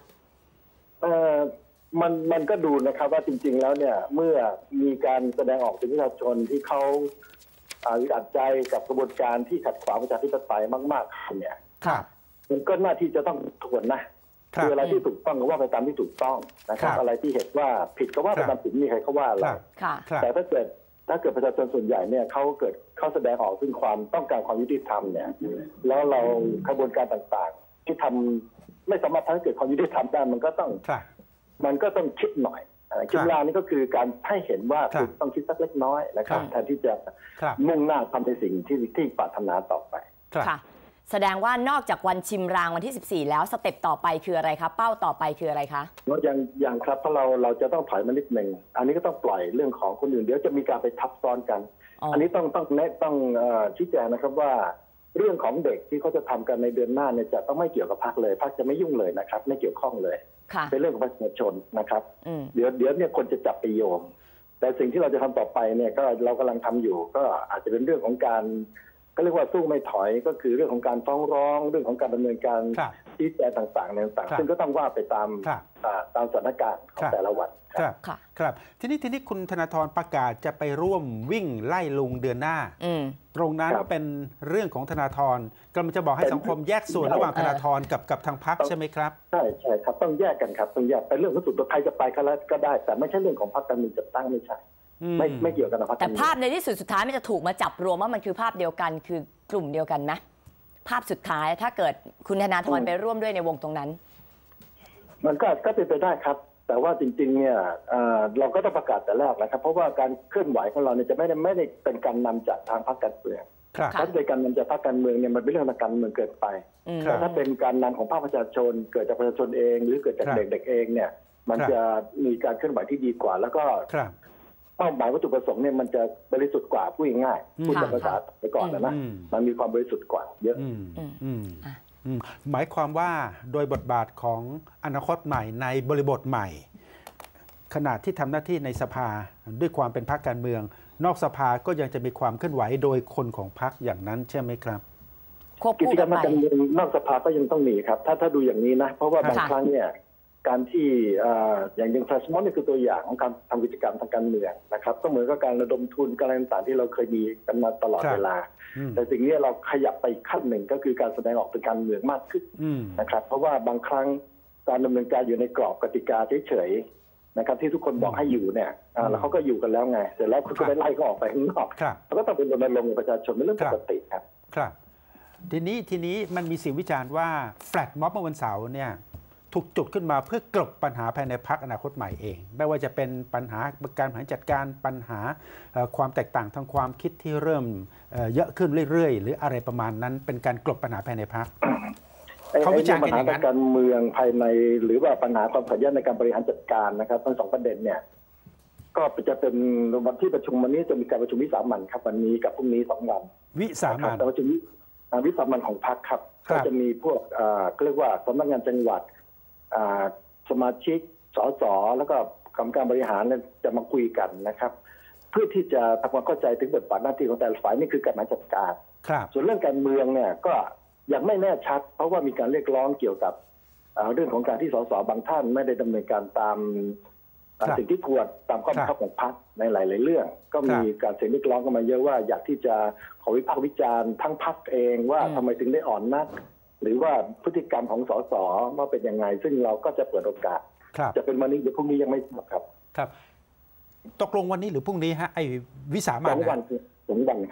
มันก็ดูนะครับว่าจริงๆแล้วเนี่ยเมื่อมีการแสดงออกถึงประชาชนที่เขาอัดใจกับกระบวนการที่ขัดขวางประชาธิปไตยมากๆเนี่ยมันก็หน้าที่จะต้องทวนนะคืออะไรที่ถูกต้องก็ว่าไปตามที่ถูกต้องนะครับอะไรที่เห็นว่าผิดก็ว่าไปตามผิดมีใครเขาว่าอะไรแต่ถ้าเกิดประชาชนส่วนใหญ่เนี่ยเขาแสดงออกถึงความต้องการความยุติธรรมเนี่ยแล้วเรากระบวนการต่างๆที่ทำไม่สามารถทำให้เกิดความยุติธรรมได้มันก็ต้องคิดหน่อยคิดล่านี่ก็คือการให้เห็นว่าคุณต้องคิดสักเล็กน้อยนะครับแทนที่จะมุ่งหน้าทำในสิ่งที่ปรารถนาต่อไปค่ะแสดงว่านอกจากวันชิมรางวันที่14แล้วสเต็ปต่อไปคืออะไรคะเป้าต่อไปคืออะไรคะอย่างครับเพราะเราจะต้องถอยมานิดหนึ่งอันนี้ก็ต้องปล่อยเรื่องของคนอื่นเดี๋ยวจะมีการไปทับซ้อนกันอันนี้ต้องชี้แจงนะครับว่าเรื่องของเด็กที่เขาจะทำกันในเดือนหน้าเนี่ยจะต้องไม่เกี่ยวกับพรรคเลยพรรคจะไม่ยุ่งเลยนะครับไม่เกี่ยวข้องเลยเป็นเรื่องของประชาชนนะครับเดี๋ยวเนี่ยคนจะจับไปโยงแต่สิ่งที่เราจะทำต่อไปเนี่ยก็เรากำลังทำอยู่ก็อาจจะเป็นเรื่องของการก็เรียกว่าสู้ไม่ถอยก็คือเรื่องของการฟ้องร้องเรื่องของการดำเนินการชี้แจงต่างๆซึ่งก็ต้องว่าไปตามสถานการณ์ของแต่ละวันครับทีนี้คุณธนาธรประกาศจะไปร่วมวิ่งไล่ลุงเดือนหน้าตรงนั้นเป็นเรื่องของธนาธรกำลังจะบอกให้สังคมแยกส่วนระหว่างธนาธรกับทางพรรคใช่ไหมครับใช่ครับต้องแยกกันครับต้องแยกเป็นเรื่องของสุดตัวใครจะไปก็ได้แต่ไม่ใช่เรื่องของพรรคการเมืองจัดตั้งไม่ใช่ไม่เกี่ยวกันกับพรรคแต่ภาพในที่สุดท้ายมันจะถูกมาจับรวมว่ามันคือภาพเดียวกันคือกลุ่มเดียวกันไหมภาพสุดท้ายถ้าเกิดคุณธนาธรไปร่วมด้วยในวงตรงนั้นมันก็เป็นไปได้ครับแต่ว่าจริงๆเนี่ยเราก็ต้องประกาศแต่แรกนะครับเพราะว่าการเคลื่อนไหวของเราเนี่ยจะไม่ได้เป็นการนำจากทางพรรคการเมืองถ้าเป็นการนำจากพรรคการเมืองเนี่ยมันเป็นเรื่องทางการเมืองเกินไปแต่ถ้าเป็นการนำของภาคประชาชนเกิดจากประชาชนเองหรือเกิดจากเด็กๆเองเนี่ยมันจะมีการเคลื่อนไหวที่ดีกว่าแล้วก็เป้าหมายวัตถุประสงค์เนี่ยมันจะบริสุทธิ์กว่าพูดง่ายๆพูดภาษาไปก่อนนะมันมีความบริสุทธิ์กว่าเยอะหมายความว่าโดยบทบาทของอนาคตใหม่ในบริบทใหม่ขณะที่ทำหน้าที่ในสภาด้วยความเป็นพรรคการเมืองนอกสภาก็ยังจะมีความเคลื่อนไหวโดยคนของพรรคอย่างนั้นใช่ไหมครับกิจกรรมการเมืองนอกสภาก็ยังต้องมีครับถ้าดูอย่างนี้นะเพราะว่าบางครั้งเนี่ยการที่อย่างแฟลชม็อบนี่คือตัวอย่างของการทำกิจกรรมทางการเมืองนะครับก็เหมือนกับการระดมทุนการอะไรต่างๆที่เราเคยมีกันมาตลอดเวลาแต่สิ่งนี้เราขยับไปอีกขั้นหนึ่งก็คือการแสดงออกเป็นการเมืองมากขึ้นนะครับเพราะว่าบางครั้งการดำเนินการอยู่ในกรอบกติกาเฉยๆนะครับที่ทุกคนบอกให้อยู่เนี่ยแล้วเขาก็อยู่กันแล้วไงเสร็จแล้วคุณก็ไปไล่เขาออกไปข้างนอกแล้วก็ต้องเป็นรณรงค์ประชาชนเป็นเรื่องปกติครับทีนี้มันมีเสียงวิจารณ์ว่าแฟลชม็อบเมื่อวันเสาร์เนี่ยถูกจุดขึ้นมาเพื่อกลบปัญหาภายในพรรคอนาคตใหม่เองไม่ว่าจะเป็นปัญหาการบริหารจัดการปัญหาความแตกต่างทางความคิดที่เริ่มเยอะขึ้นเรื่อยๆหรืออะไรประมาณนั้นเป็นการกลบปัญหาภายในพรรคเขาวิจารณ์กันอย่างนั้นการเมืองภายในหรือว่าปัญหาความขัดแย้งในการบริหารจัดการนะครับทั้งสองประเด็นเนี่ยก็จะเป็นวันที่ประชุมวันนี้จะมีการประชุมวิสามัญครับวันนี้กับพรุ่งนี้2 วันวิสามัญประชุมวิสามัญของพรรคครับก็จะมีพวกเรียกว่าสำนักงานจังหวัดสมาชิกสสแล้วก็กรรมการบริหารจะมาคุยกันนะครับเพื่อที่จะทำความเข้าใจถึงบทบาทหน้าที่ของแต่ละฝ่ายนี่คือการบริหารจัดการส่วนเรื่องการเมืองเนี่ยก็ยังไม่แน่ชัดเพราะว่ามีการเรียกร้องเกี่ยวกับเรื่องของการที่สสบางท่านไม่ได้ดำเนินการตามสิ่งที่ควรตามข้อบังคับของพรรคในหลายๆเรื่องก็มีการเสียงเรียกร้องกันมาเยอะว่าอยากที่จะขอวิพากษ์วิจารณ์ทั้งพรรคเองว่าทำไมถึงได้อ่อนนักหรือว่าพฤติกรรมของสสว่าเป็นยังไงซึ่งเราก็จะเปิดโอกาสจะเป็นวันนี้หรือพรุ่งนี้ยังไม่ทราบครับตกลงวันนี้หรือพรุ่งนี้ฮะไอ้วิสามัญ 2 วันครับ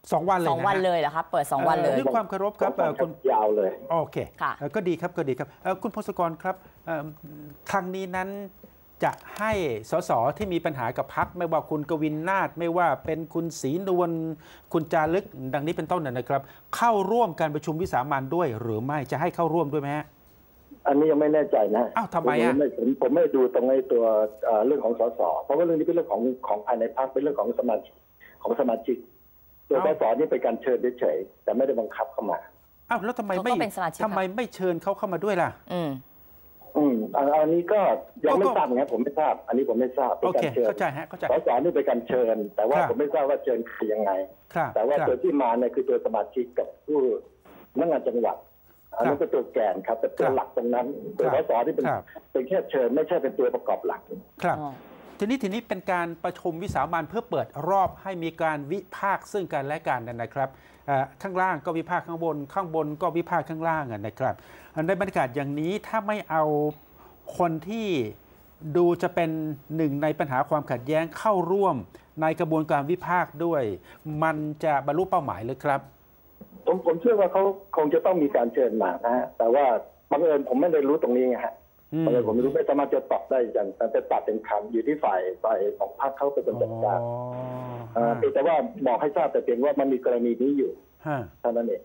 2 วันเลยนะ 2 วันเลยเหรอครับเปิด2 วันเลยด้วยความเคารพครับคุณยาวเลยโอเคก็ดีครับก็ดีครับคุณพงศกรครับครั้งนี้นั้นจะให้สสที่มีปัญหากับพรรคไม่ว่าคุณกวินนาถไม่ว่าเป็นคุณศรีนวลคุณจารึกดังนี้เป็นต้นนะครับเข้าร่วมการประชุมวิสามัญด้วยหรือไม่จะให้เข้าร่วมด้วยไหมฮะอันนี้ยังไม่แน่ใจนะอ้าวทำไมอ่ะผมไม่ดูตรงในตัวเรื่องของสสเพราะว่าเรื่องนี้เป็นเรื่องของภายในพรรคเป็นเรื่องของสมาชิกตัวสสนี่เป็นการเชิญเฉยๆแต่ไม่ได้บังคับเข้ามาอ้าวแล้วทำไมไม่เชิญเขาเข้ามาด้วยล่ะอันนี้ก็ยังไม่ทราบไงผมไม่ทราบอันนี้ผมไม่ทราบเป็นการเชิญเข้าใจสสนี่เป็นการเชิญแต่ว่าผมไม่ทราบว่าเชิญใครยังไงแต่ว่าตัวที่มาเนี่ยคือตัวสมาชิกกับผู้พนักงานจังหวัดอันนี้เป็นตัวแกนครับแต่ตัวหลักตรงนั้นตัวสสที่เป็นแค่เชิญไม่ใช่เป็นตัวประกอบหลักครับทีนี้เป็นการประชุมวิสามัญเพื่อเปิดรอบให้มีการวิพากษ์ซึ่งกันและกันนะครับข้างล่างก็วิพากษ์ข้างบนก็วิพากษ์ข้างล่างนะครับในบรรยากาศอย่างนี้ถ้าไม่เอาคนที่ดูจะเป็นหนึ่งในปัญหาความขัดแย้งเข้าร่วมในกระบวนการวิพากษ์ด้วยมันจะบรรลุเป้าหมายหรือครับผมเชื่อว่าเขาคงจะต้องมีการเชิญมานะฮะแต่ว่าบังเอิญผมไม่ได้รู้ตรงนี้ไงฮะบังเอิญผมไม่รู้ไม่สามารถจะตอบได้อย่างแต่ตัดเป็นคำอยู่ที่ฝ่ายของพรรคเขาเป็นคนจัดการแต่ว่าบอกให้ทราบแต่เพียงว่ามันมีกรณีนี้อยู่เท่านั้นเอง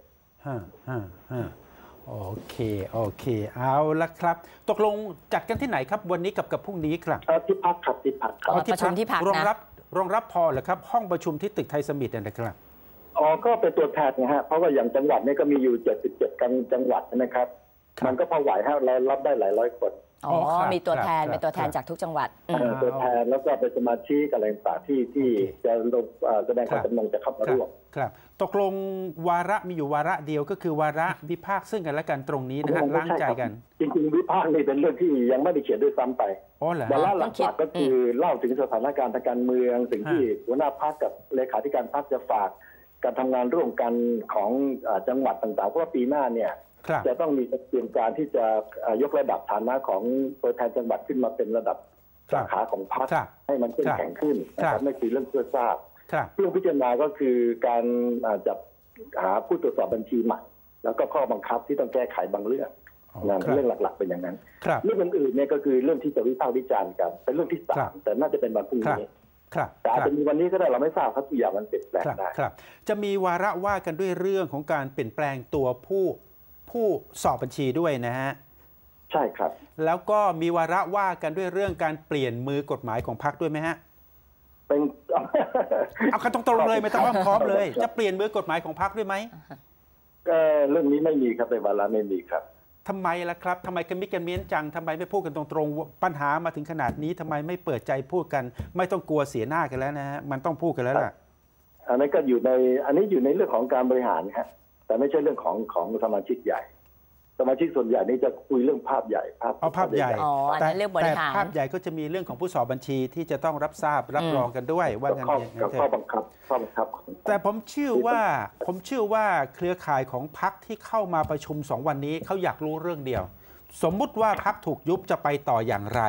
โอเคเอาละครับตกลงจัดกันที่ไหนครับวันนี้กับพรุ่งนี้ครับที่พักครับที่พักประชุมที่พักรองรับพอเหรอครับห้องประชุมที่ตึกไทยสมิธนะครับก็เป็นตัวแทนนะฮะเพราะว่าอย่างจังหวัดนี้ก็มีอยู่77กันจังหวัดนะครับมันก็พอไหวฮะเรารับได้หลายร้อยคนมีตัวแทนเป็นตัวแทนจากทุกจังหวัดตัวแทนแล้วก็เป็นสมาชิกอะไรต่างที่จะลงแสดงความจำนงจะเข้ามาร่วมครับตกลงวาระมีอยู่วาระเดียวก็คือวาระวิพากษ์ซึ่งกันและกันตรงนี้นะฮะล้างใจกันจริงๆวิพากษ์นี่เป็นเรื่องที่ยังไม่ได้เขียนด้วยซ้ำไปวาระหลักๆก็คือเล่าถึงสถานการณ์ทางการเมืองสิ่งที่หัวหน้าพรรคกับเลขาธิการพรรคจะฝากการทำงานร่วมกันของจังหวัดต่างๆเพราะว่าปีหน้าเนี่ยจะต้องมีเตรียมการที่จะยกระดับฐานะของตัวแทนจังหวัดขึ้นมาเป็นระดับสาขาของพรรคให้มันเข้มแข็งขึ้นนะครับนั่นคือเรื่องเพื่อทราบเรื่องพิจารณาก็คือการจัดหาผู้ตรวจสอบบัญชีใหม่แล้วก็ข้อบังคับที่ต้องแก้ไขบางเรื่องนั่นเรื่องหลักๆเป็นอย่างนั้นเรื่องอื่นๆเนี่ยก็คือเรื่องที่จะวิพากษ์วิจารณ์กันเป็นเรื่องที่3แต่น่าจะเป็นวันพรุ่งนี้แต่อาจจะมีวันนี้ก็ได้เราไม่ทราบครับทุกอย่างมันเปลี่ยนแปลงได้จะมีวาระว่ากันด้วยเรื่องของการเปลี่ยนแปลงตัวผู้สอบบัญชีด้วยนะฮะใช่ครับแล้วก็มีวาระว่ากันด้วยเรื่องการเปลี่ยนมือกฎหมายของพรรคด้วยไหมฮะเป็นเอากันตรงๆเลยไม่ต้องพร้อมเลยจะเปลี่ยนมือกฎหมายของพรรคด้วยไหมเรื่องนี้ไม่มีครับในวาระไม่มีครับทำไมล่ะครับทำไมกันมิกันเมียนจังทำไมไม่พูดกันตรงๆปัญหามาถึงขนาดนี้ทำไมไม่เปิดใจพูดกันไม่ต้องกลัวเสียหน้ากันแล้วนะฮะมันต้องพูดกันแล้วล่ะอันนี้ก็อยู่ในเรื่องของการบริหารฮะแต่ไม่ใช่เรื่องของสมาชิกใหญ่สมาชิกส่วนใหญ่นี่จะคุยเรื่องภาพใหญ่ภาพใหญ่แต่ภาพใหญ่ก็จะมีเรื่องของผู้สอบบัญชีที่จะต้องรับทราบรับรองกันด้วยว่ากันกับข้อบังคับแต่ผมเชื่อว่าเครือข่ายของพรรคที่เข้ามาประชุม2วันนี้เขาอยากรู้เรื่องเดียวสมมุติว่าพรรคถูกยุบจะไปต่ออย่างไร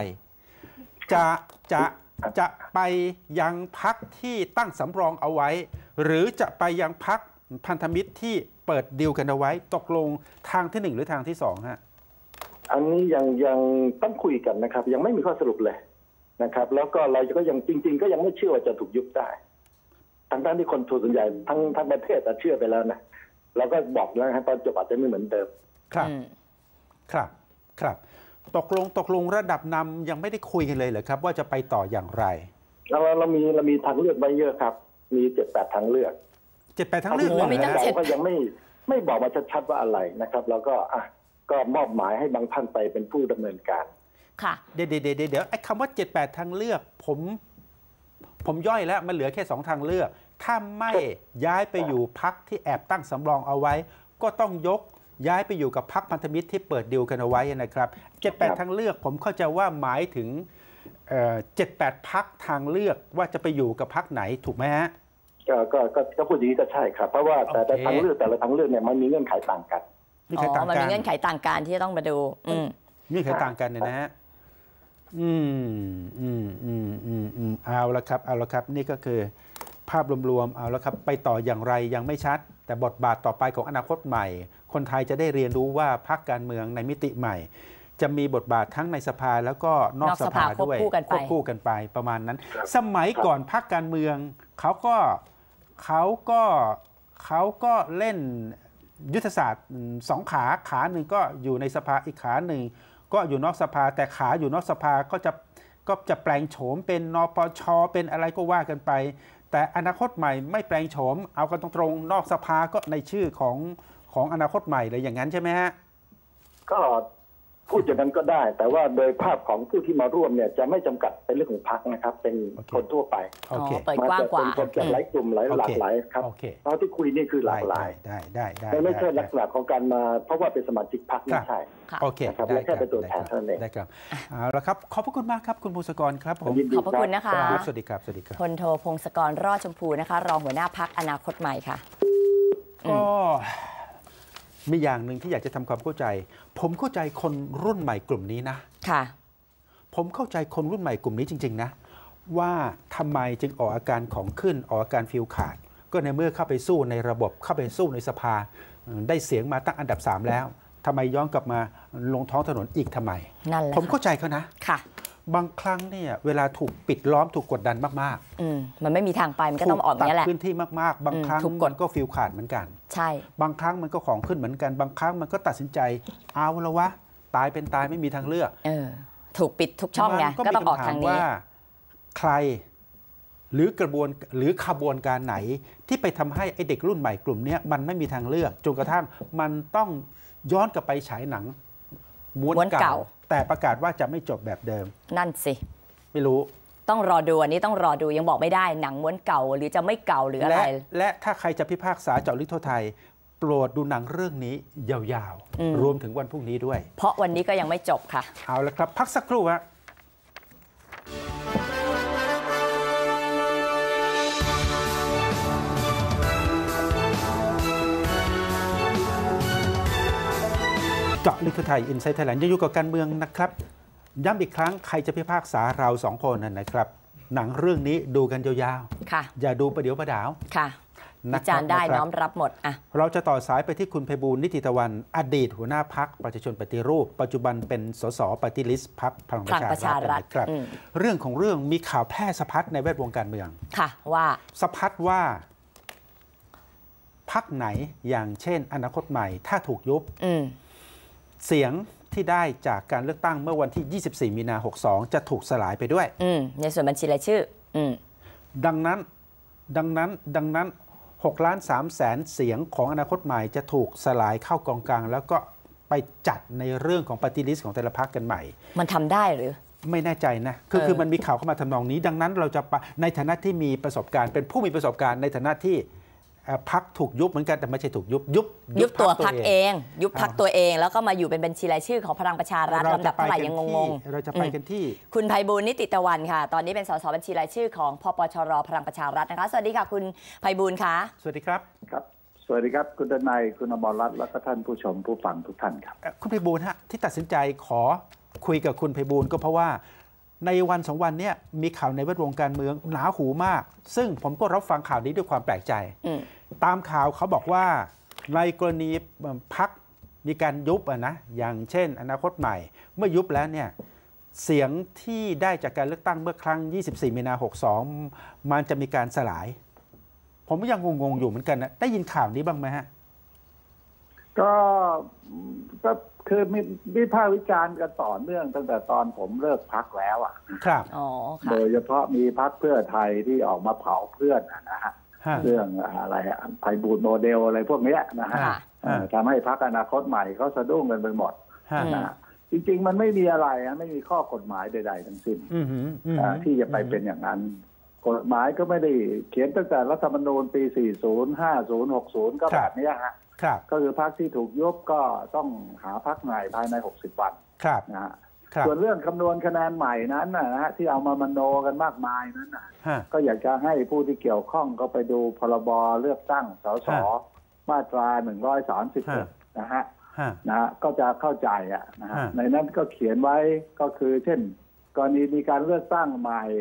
จะไปยังพรรคที่ตั้งสำรองเอาไว้หรือจะไปยังพรรคพันธมิตรที่เปิดดีลกันเอาไว้ตกลงทางที่1หรือทางที่2ฮะอันนี้ยังต้องคุยกันนะครับยังไม่มีข้อสรุปเลยนะครับแล้วก็เราก็ยังจริงๆก็ยังไม่เชื่อว่าจะถูกยุบได้ทั้งที่คนส่วนใหญ่ทั้งประเทศเชื่อไปแล้วนะเราก็บอกแล้วนะตอนจบอาจจะไม่เหมือนเดิมครับตกลงระดับนำยังไม่ได้คุยกันเลยเหรอครับว่าจะไปต่ออย่างไรเรามีทางเลือกไว้เยอะครับมี7-8ทางเลือก 7-8ทางเลือกเราก็ยังไม่บอกมาชัดๆว่าอะไรนะครับแล้วก็มอบหมายให้บางท่านไปเป็นผู้ดำเนินการค่ะเดี๋ยวไอ้คำว่า7-8ทางเลือกผมย่อยแล้วมันเหลือแค่2ทางเลือกถ้าไม่ย้ายไปอยู่พรรคที่แอบตั้งสำรองเอาไว้ก็ต้องย้ายไปอยู่กับพรรคพันธมิตรที่เปิดดีลกันเอาไว้นะครับ7-8ทางเลือกผมเข้าใจว่าหมายถึง7-8พรรคทางเลือกว่าจะไปอยู่กับพรรคไหนถูกไหมฮะก็พูดอย่างนี้ก็ใช่ครับเพราะว่าแต่ทางเลือกแต่ละทางเลือกเนี่ยมันมีเงื่อนไขต่างกันมันมีเงื่อนไขต่างกันที่จะต้องมาดูเงื่อนไขต่างกันเนี่ยนะฮะเอาละครับนี่ก็คือภาพรวมๆเอาแล้วครับไปต่ออย่างไรยังไม่ชัดแต่บทบาทต่อไปของอนาคตใหม่คนไทยจะได้เรียนรู้ว่าพรรคการเมืองในมิติใหม่จะมีบทบาททั้งในสภาแล้วก็นอกสภาด้วยควบคู่กันไปประมาณนั้นสมัยก่อนพรรคการเมืองเขาก็เล่นยุทธศาสตร์2 ขาหนึ่งก็อยู่ในสภาอีกขาหนึ่งก็อยู่นอกสภาแต่ขาอยู่นอกสภาก็จะแปลงโฉมเป็นนปช.เป็นอะไรก็ว่ากันไปแต่อนาคตใหม่ไม่แปลงโฉมเอากันตรงๆนอกสภาก็ในชื่อของอนาคตใหม่เลยอย่างนั้นใช่ไหมฮะก็พูดอย่างนั้นก็ได้แต่ว่าโดยภาพของผู้ที่มาร่วมเนี่ยจะไม่จำกัดเป็นเรื่องของพรรคนะครับเป็นคนทั่วไปเปิดกว้างกว่าเป็นคนจากหลายกลุ่มหลากหลายครับเพราะที่คุยนี่คือหลากหลายได้ไม่ใช่ลักษณะของการมาเพราะว่าเป็นสมาชิกพรรคไม่ใช่โอเคครับและแค่เป็นตัวแทนเท่านั้นเองได้ครับเอาละครับขอบพระคุณมากครับคุณพงศกรครับผมขอบพระคุณนะคะสวัสดีครับพลโทพงศกรรอดชมพูนะคะรองหัวหน้าพรรคอนาคตใหม่ค่ะก็มีอย่างหนึ่งที่อยากจะทำความเข้าใจผมเข้าใจคนรุ่นใหม่กลุ่มนี้นะค่ะผมเข้าใจคนรุ่นใหม่กลุ่มนี้จริงๆนะว่าทำไมจึงออกอาการของขึ้นออกอาการฟิลขาดก็ในเมื่อเข้าไปสู้ในระบบเข้าไปสู้ในสภาได้เสียงมาตั้งอันดับ3แล้วทำไมย้อนกลับมาลงท้องถนนอีกทำไมนั่นแหละผมเข้าใจเขานะค่ะบางครั้งเนี่ยเวลาถูกปิดล้อมถูกกดดันมากๆมันไม่มีทางไปมันก็ต้องออกอย่างนี้แหละพื้นที่มากๆบางครั้งมันก็ฟิลขาดเหมือนกันใช่บางครั้งมันก็ของขึ้นเหมือนกันบางครั้งมันก็ตัดสินใจเอาละวะตายเป็นตายไม่มีทางเลือกถูกปิดทุกช่องไงก็ต้องออกทางนี้ว่าใครหรือกระบวนหรือขบวนการไหนที่ไปทำให้ไอ้เด็กรุ่นใหม่กลุ่มนี้มันไม่มีทางเลือกจนกระทั่งมันต้องย้อนกลับไปฉายหนังม้วนเก่าแต่ประกาศว่าจะไม่จบแบบเดิมนั่นสิไม่รู้ต้องรอดูอันนี้ต้องรอดูยังบอกไม่ได้หนังม้วนเก่าหรือจะไม่เก่าหรืออะไรและถ้าใครจะพิพากษาเจาะลึกทั่วไทยโปรดดูหนังเรื่องนี้ยาวๆรวมถึงวันพรุ่งนี้ด้วยเพราะวันนี้ก็ยังไม่จบค่ะเอาละครับพักสักครู่ฮะเจาะลึกทั่วไทยอินไซต์ไทยแลนด์ยังอยู่กับการเมืองนะครับย้ำอีกครั้งใครจะพิพากษาเรา2 คนนั่นนะครับหนังเรื่องนี้ดูกันยาวๆอย่าดูประเดี๋ยวประดาวค่ะวิจารณ์ได้น้อมรับหมดอ่ะเราจะต่อสายไปที่คุณไพบูลย์นิติตะวันอดีตหัวหน้าพรรคประชาชนปฏิรูปปัจจุบันเป็นสสปฏิริษีพรรคพลังประชารัฐครับเรื่องของเรื่องมีข่าวแพร่สะพัดในแวดวงการเมืองค่ะว่าสะพัดว่าพรรคไหนอย่างเช่นอนาคตใหม่ถ้าถูกยุบเสียงที่ได้จากการเลือกตั้งเมื่อวันที่24 มีนาคม 62จะถูกสลายไปด้วยในส่วนบัญชีรายชื่อดังนั้น6,300,000 เสียงของอนาคตใหม่จะถูกสลายเข้ากองกลางแล้วก็ไปจัดในเรื่องของปฏิริษีของแต่ละพรรคกันใหม่มันทำได้หรือไม่แน่ใจนะคือมันมีข่าวเข้ามาทำนองนี้ดังนั้นเราจะในฐานะที่มีประสบการณ์เป็นผู้มีประสบการณ์ในฐานะที่พรรคถูกยุบเหมือนกันแต่ไม่ใช่ถูกยุบตัวพรรคเองยุบพรรคตัวเองแล้วก็มาอยู่เป็นบัญชีรายชื่อของพลังประชารัฐลำดับเท่าไหร่ยังงงเราจะไปกันที่คุณไพบูลย์นิติตะวันค่ะตอนนี้เป็นสสบัญชีรายชื่อของพปชรพลังประชารัฐนะคะสวัสดีค่ะคุณไพบูลย์ค่ะสวัสดีครับครับสวัสดีครับคุณดนัยคุณอมรรัตน์และก็ท่านผู้ชมผู้ฟังทุกท่านครับคุณไพบูลย์ฮะที่ตัดสินใจขอคุยกับคุณไพบูลย์ก็เพราะว่าในวัน2 วันนี้มีข่าวในแวดวงการเมืองหนาหูมากซึ่งผมก็รับฟังข่าวนี้ด้วยความแปลกใจตามข่าวเขาบอกว่าในกรณีพรรคมีการยุบนะอย่างเช่นอนาคตใหม่เมื่อยุบแล้วเนี่ยเสียงที่ได้จากการเลือกตั้งเมื่อครั้ง24 มีนาคม 62มันจะมีการสลายผมยังงงๆอยู่เหมือนกันนะได้ยินข่าวนี้บ้างไหมฮะก็คือมีวิพากษ์วิจารณ์กันต่อเนื่องตั้งแต่ตอนผมเลิกพรรคแล้วอ่ะครับโดยเฉพาะมีพรรคเพื่อไทยที่ออกมาเผาเพื่อนนะฮะเรื่องอะไรไพบูลย์โมเดลอะไรพวกนี้นะฮะทำให้พรรคอนาคตใหม่เขาสะดุ้งกันไปหมดนะจริงๆมันไม่มีอะไรไม่มีข้อกฎหมายใดๆทั้งสิ้นที่จะไปเป็นอย่างนั้นกฎหมายก็ไม่ได้เขียนตั้งแต่รัฐธรรมนูญปี 40 50 60 ก็แบบนี้ฮะก็คือพรรคที่ถูกยุบก็ต้องหาพรรคใหม่ภายใน60 วันนะฮะส่วนเรื่องคำนวณคะแนนใหม่นั้นนะฮะที่เอามามโนกันมากมายนั้นก็อยากจะให้ผู้ที่เกี่ยวข้องก็ไปดูพรบเลือกตั้งสสมาตรา131นะฮะก็จะเข้าใจนะฮะในนั้นก็เขียนไว้ก็คือเช่นกรณีมีการเลือกตั้งใหม่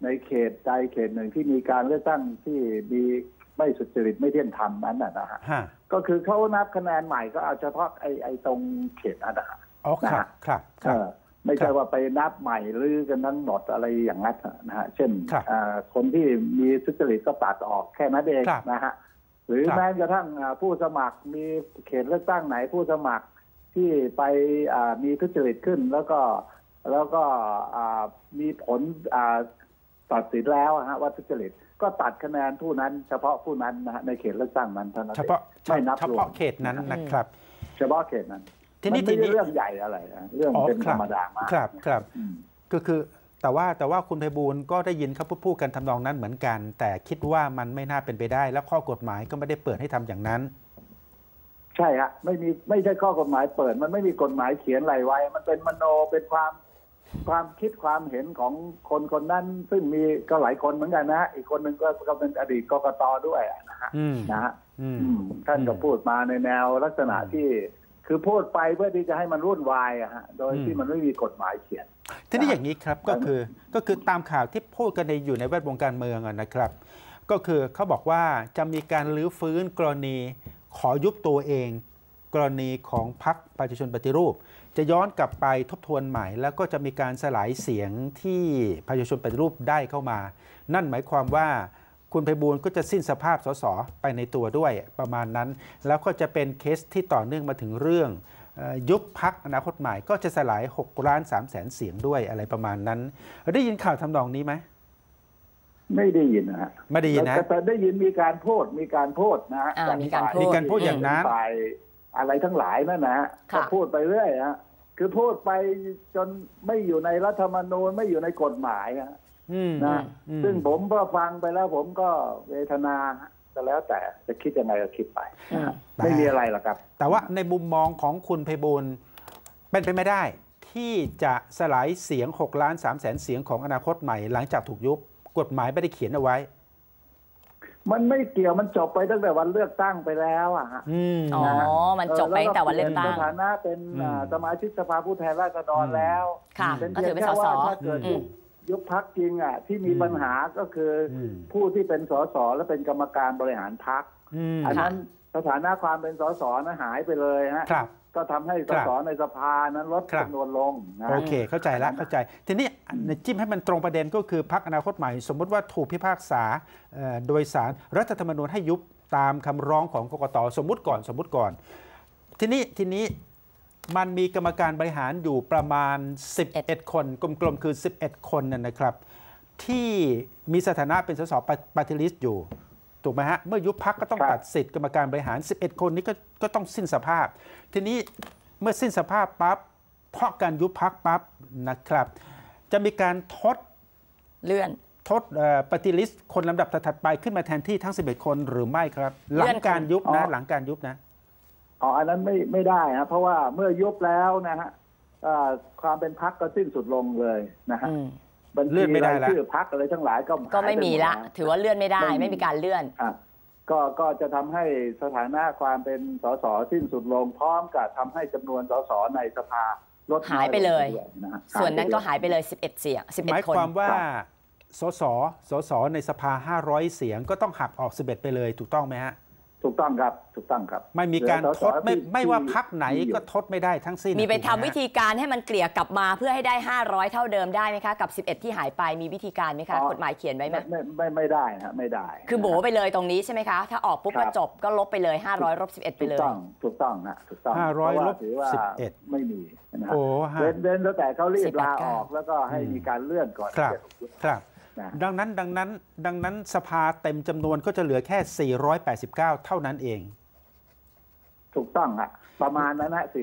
ในเขตใดเขตหนึ่งที่มีการเลือกตั้งที่มีไม่สุจริตไม่เที่ยงธรรมนั้นนะฮะก็คือเขานับคะแนนใหม่ก็เอาเฉพาะไอ้ตรงเขตนั้นนะฮะครับไม่ใช่ว่าไปนับใหม่หรือกันทั้งหมดอะไรอย่างนั้นนะฮะเช่นคนที่มีสุจริตก็ตัดออกแค่นั้นเองนะฮะหรือแม้กระทั่งผู้สมัครมีเขตเลือกตั้งไหนผู้สมัครที่ไปมีทุจริตขึ้นแล้วก็มีผลตัดสินแล้วว่าทุจริตก็ตัดคะแนนผู้นั้นเฉพาะผู้นั้นนะฮะในเขตเลือกตั้งนั้นเท่านั้นไม่นับรวมเฉพาะเขตนั้นนะครับเฉพาะเขตนั้นมันไม่ใช่เรื่องใหญ่อะไรเรื่องเป็นธรรมดามากครับคือแต่ว่าคุณไพบูลย์ก็ได้ยินเขาพูดกันทำนองนั้นเหมือนกันแต่คิดว่ามันไม่น่าเป็นไปได้แล้วข้อกฎหมายก็ไม่ได้เปิดให้ทำอย่างนั้นใช่ฮะไม่ใช่ข้อกฎหมายเปิดมันไม่มีกฎหมายเขียนอะไรไว้มันเป็นมโนเป็นความคิดความเห็นของคนนั้นซึ่งมีก็หลายคนเหมือนกันนะอีกคนหนึ่งก็เป็นอดีตกกต.ด้วยนะฮะท่านก็พูดมาในแนวลักษณะที่คือพูดไปเพื่อที่จะให้มันรุ่นวายอะฮะโดยที่มันไม่มีกฎหมายเขียนทีนี้อย่างนี้ครับก็คือตามข่าวที่พูดกันอยู่ในแวดวงการเมืองนะครับก็คือเขาบอกว่าจะมีการรื้อฟื้นกรณีขอยุบตัวเองกรณีของพรรคประชาชนปฏิรูปจะย้อนกลับไปทบทวนใหม่แล้วก็จะมีการสลายเสียงที่ประชาชนปฏิรูปได้เข้ามานั่นหมายความว่าคุณไพบูลย์ก็จะสิ้นสภาพสสไปในตัวด้วยประมาณนั้นแล้วก็จะเป็นเคสที่ต่อเนื่องมาถึงเรื่องยุบพรรคอนาคตใหม่ก็จะสลาย6,300,000 เสียงด้วยอะไรประมาณนั้นได้ยินข่าวทำนองนี้ไหมไม่ได้ยินนะฮะไม่ได้ยินนะแต่ได้ยินมีการพูดนะฮะมีการพูดอย่างนั้นฝ่ายอะไรทั้งหลายนั่นนะฮะก็พูดไปเรื่อยฮะคือพูดไปจนไม่อยู่ในรัฐธรรมนูญไม่อยู่ในกฎหมายนะซึ่งผมพอฟังไปแล้วผมก็เวทนาก็แล้วแต่จะคิดยังไงก็คิดไปไม่มีอะไรหรอกครับแต่ว่าในมุมมองของคุณไพบูลย์เป็นไปไม่ได้ที่จะสลายเสียง6,300,000 เสียงของอนาคตใหม่หลังจากถูกยุบกฎหมายไม่ได้เขียนเอาไว้มันไม่เกี่ยวมันจบไปตั้งแต่วันเลือกตั้งไปแล้วอะฮะมันจบไปตั้งแต่วันเลือกตั้งสถานะเป็นสมาชิกสภาผู้แทนราษฎรแล้วเป็นเพียงแค่ว่าถ้าเกิดยุบพรรคจริงอ่ะที่มีปัญหาก็คือผู้ที่เป็นสสและเป็นกรรมการบริหารพรรคอันนั้นสถานะความเป็นสสนั้นหายไปเลยฮะก็ทำให้สสในสภานั้นลดจำนวนลงโอเคเข้าใจแล้วเข้าใจทีนี้จิ้มให้มันตรงประเด็นก็คือพรรคอนาคตใหม่สมมติว่าถูกพิพากษาโดยศาลรัฐธรรมนูญให้ยุบตามคำร้องของกกต.สมมุติก่อนทีนี้มันมีกรรมการบริหารอยู่ประมาณ11คนกลมๆคือ11คนนะครับที่มีสถานะเป็นสสปาร์ตี้ลิสต์อยู่ถูกไหมฮะเมื่อยุบพรรคก็ต้องตัดสิทธิ์กรรมการบริหาร11คนนี้ก็ต้องสิ้นสภาพทีนี้เมื่อสิ้นสภาพปั๊บเพราะการยุบพรรคปั๊บนะครับจะมีการเลื่อนปฏิริษีคนลำดับถัดไปขึ้นมาแทนที่ทั้ง11คนหรือไม่ครับหลังการยุบนะอันนั้นไม่ได้ครับเพราะว่าเมื่อยุบแล้วนะฮะความเป็นพรรคก็สิ้นสุดลงเลยนะฮะเลื่อนไม่ได้แล้วชื่อพรรคอะไรทั้งหลายก็ไม่มีละถือว่าเลื่อนไม่ได้ไม่มีการเลื่อนก็จะทำให้สถานะความเป็นสสสิ้นสุดลงพร้อมกับทำให้จำนวนสสในสภาลดหายไปเลยส่วนนั้นก็หายไปเลย11เสียง 11คนหมายความว่าสสในสภา500เสียงก็ต้องหักออก11ไปเลยถูกต้องไหมฮะถูกต้องครับไม่มีการทดไม่ว่าพรรคไหนก็ทดไม่ได้ทั้งสิ้นมีไปทำวิธีการให้มันเกลี่ยกลับมาเพื่อให้ได้500เท่าเดิมได้ไหมคะกับ11ที่หายไปมีวิธีการไหมคะกฎหมายเขียนไว้ไหมไม่ได้ฮะไม่ได้คือโบไปเลยตรงนี้ใช่ไหมคะถ้าออกปุ๊บก็จบก็ลบไปเลย500ลบ11ไปเลยถูกต้องนะถูกต้อง 500ลบ 11ไม่มีนะเว้นแล้วแต่เขารีบลาออกแล้วก็ให้มีการเลื่อนก่อนครับดังนั้นสภาเต็มจำนวนก็จะเหลือแค่489เท่านั้นเองถูกต้องฮะประมาณนั้นนะ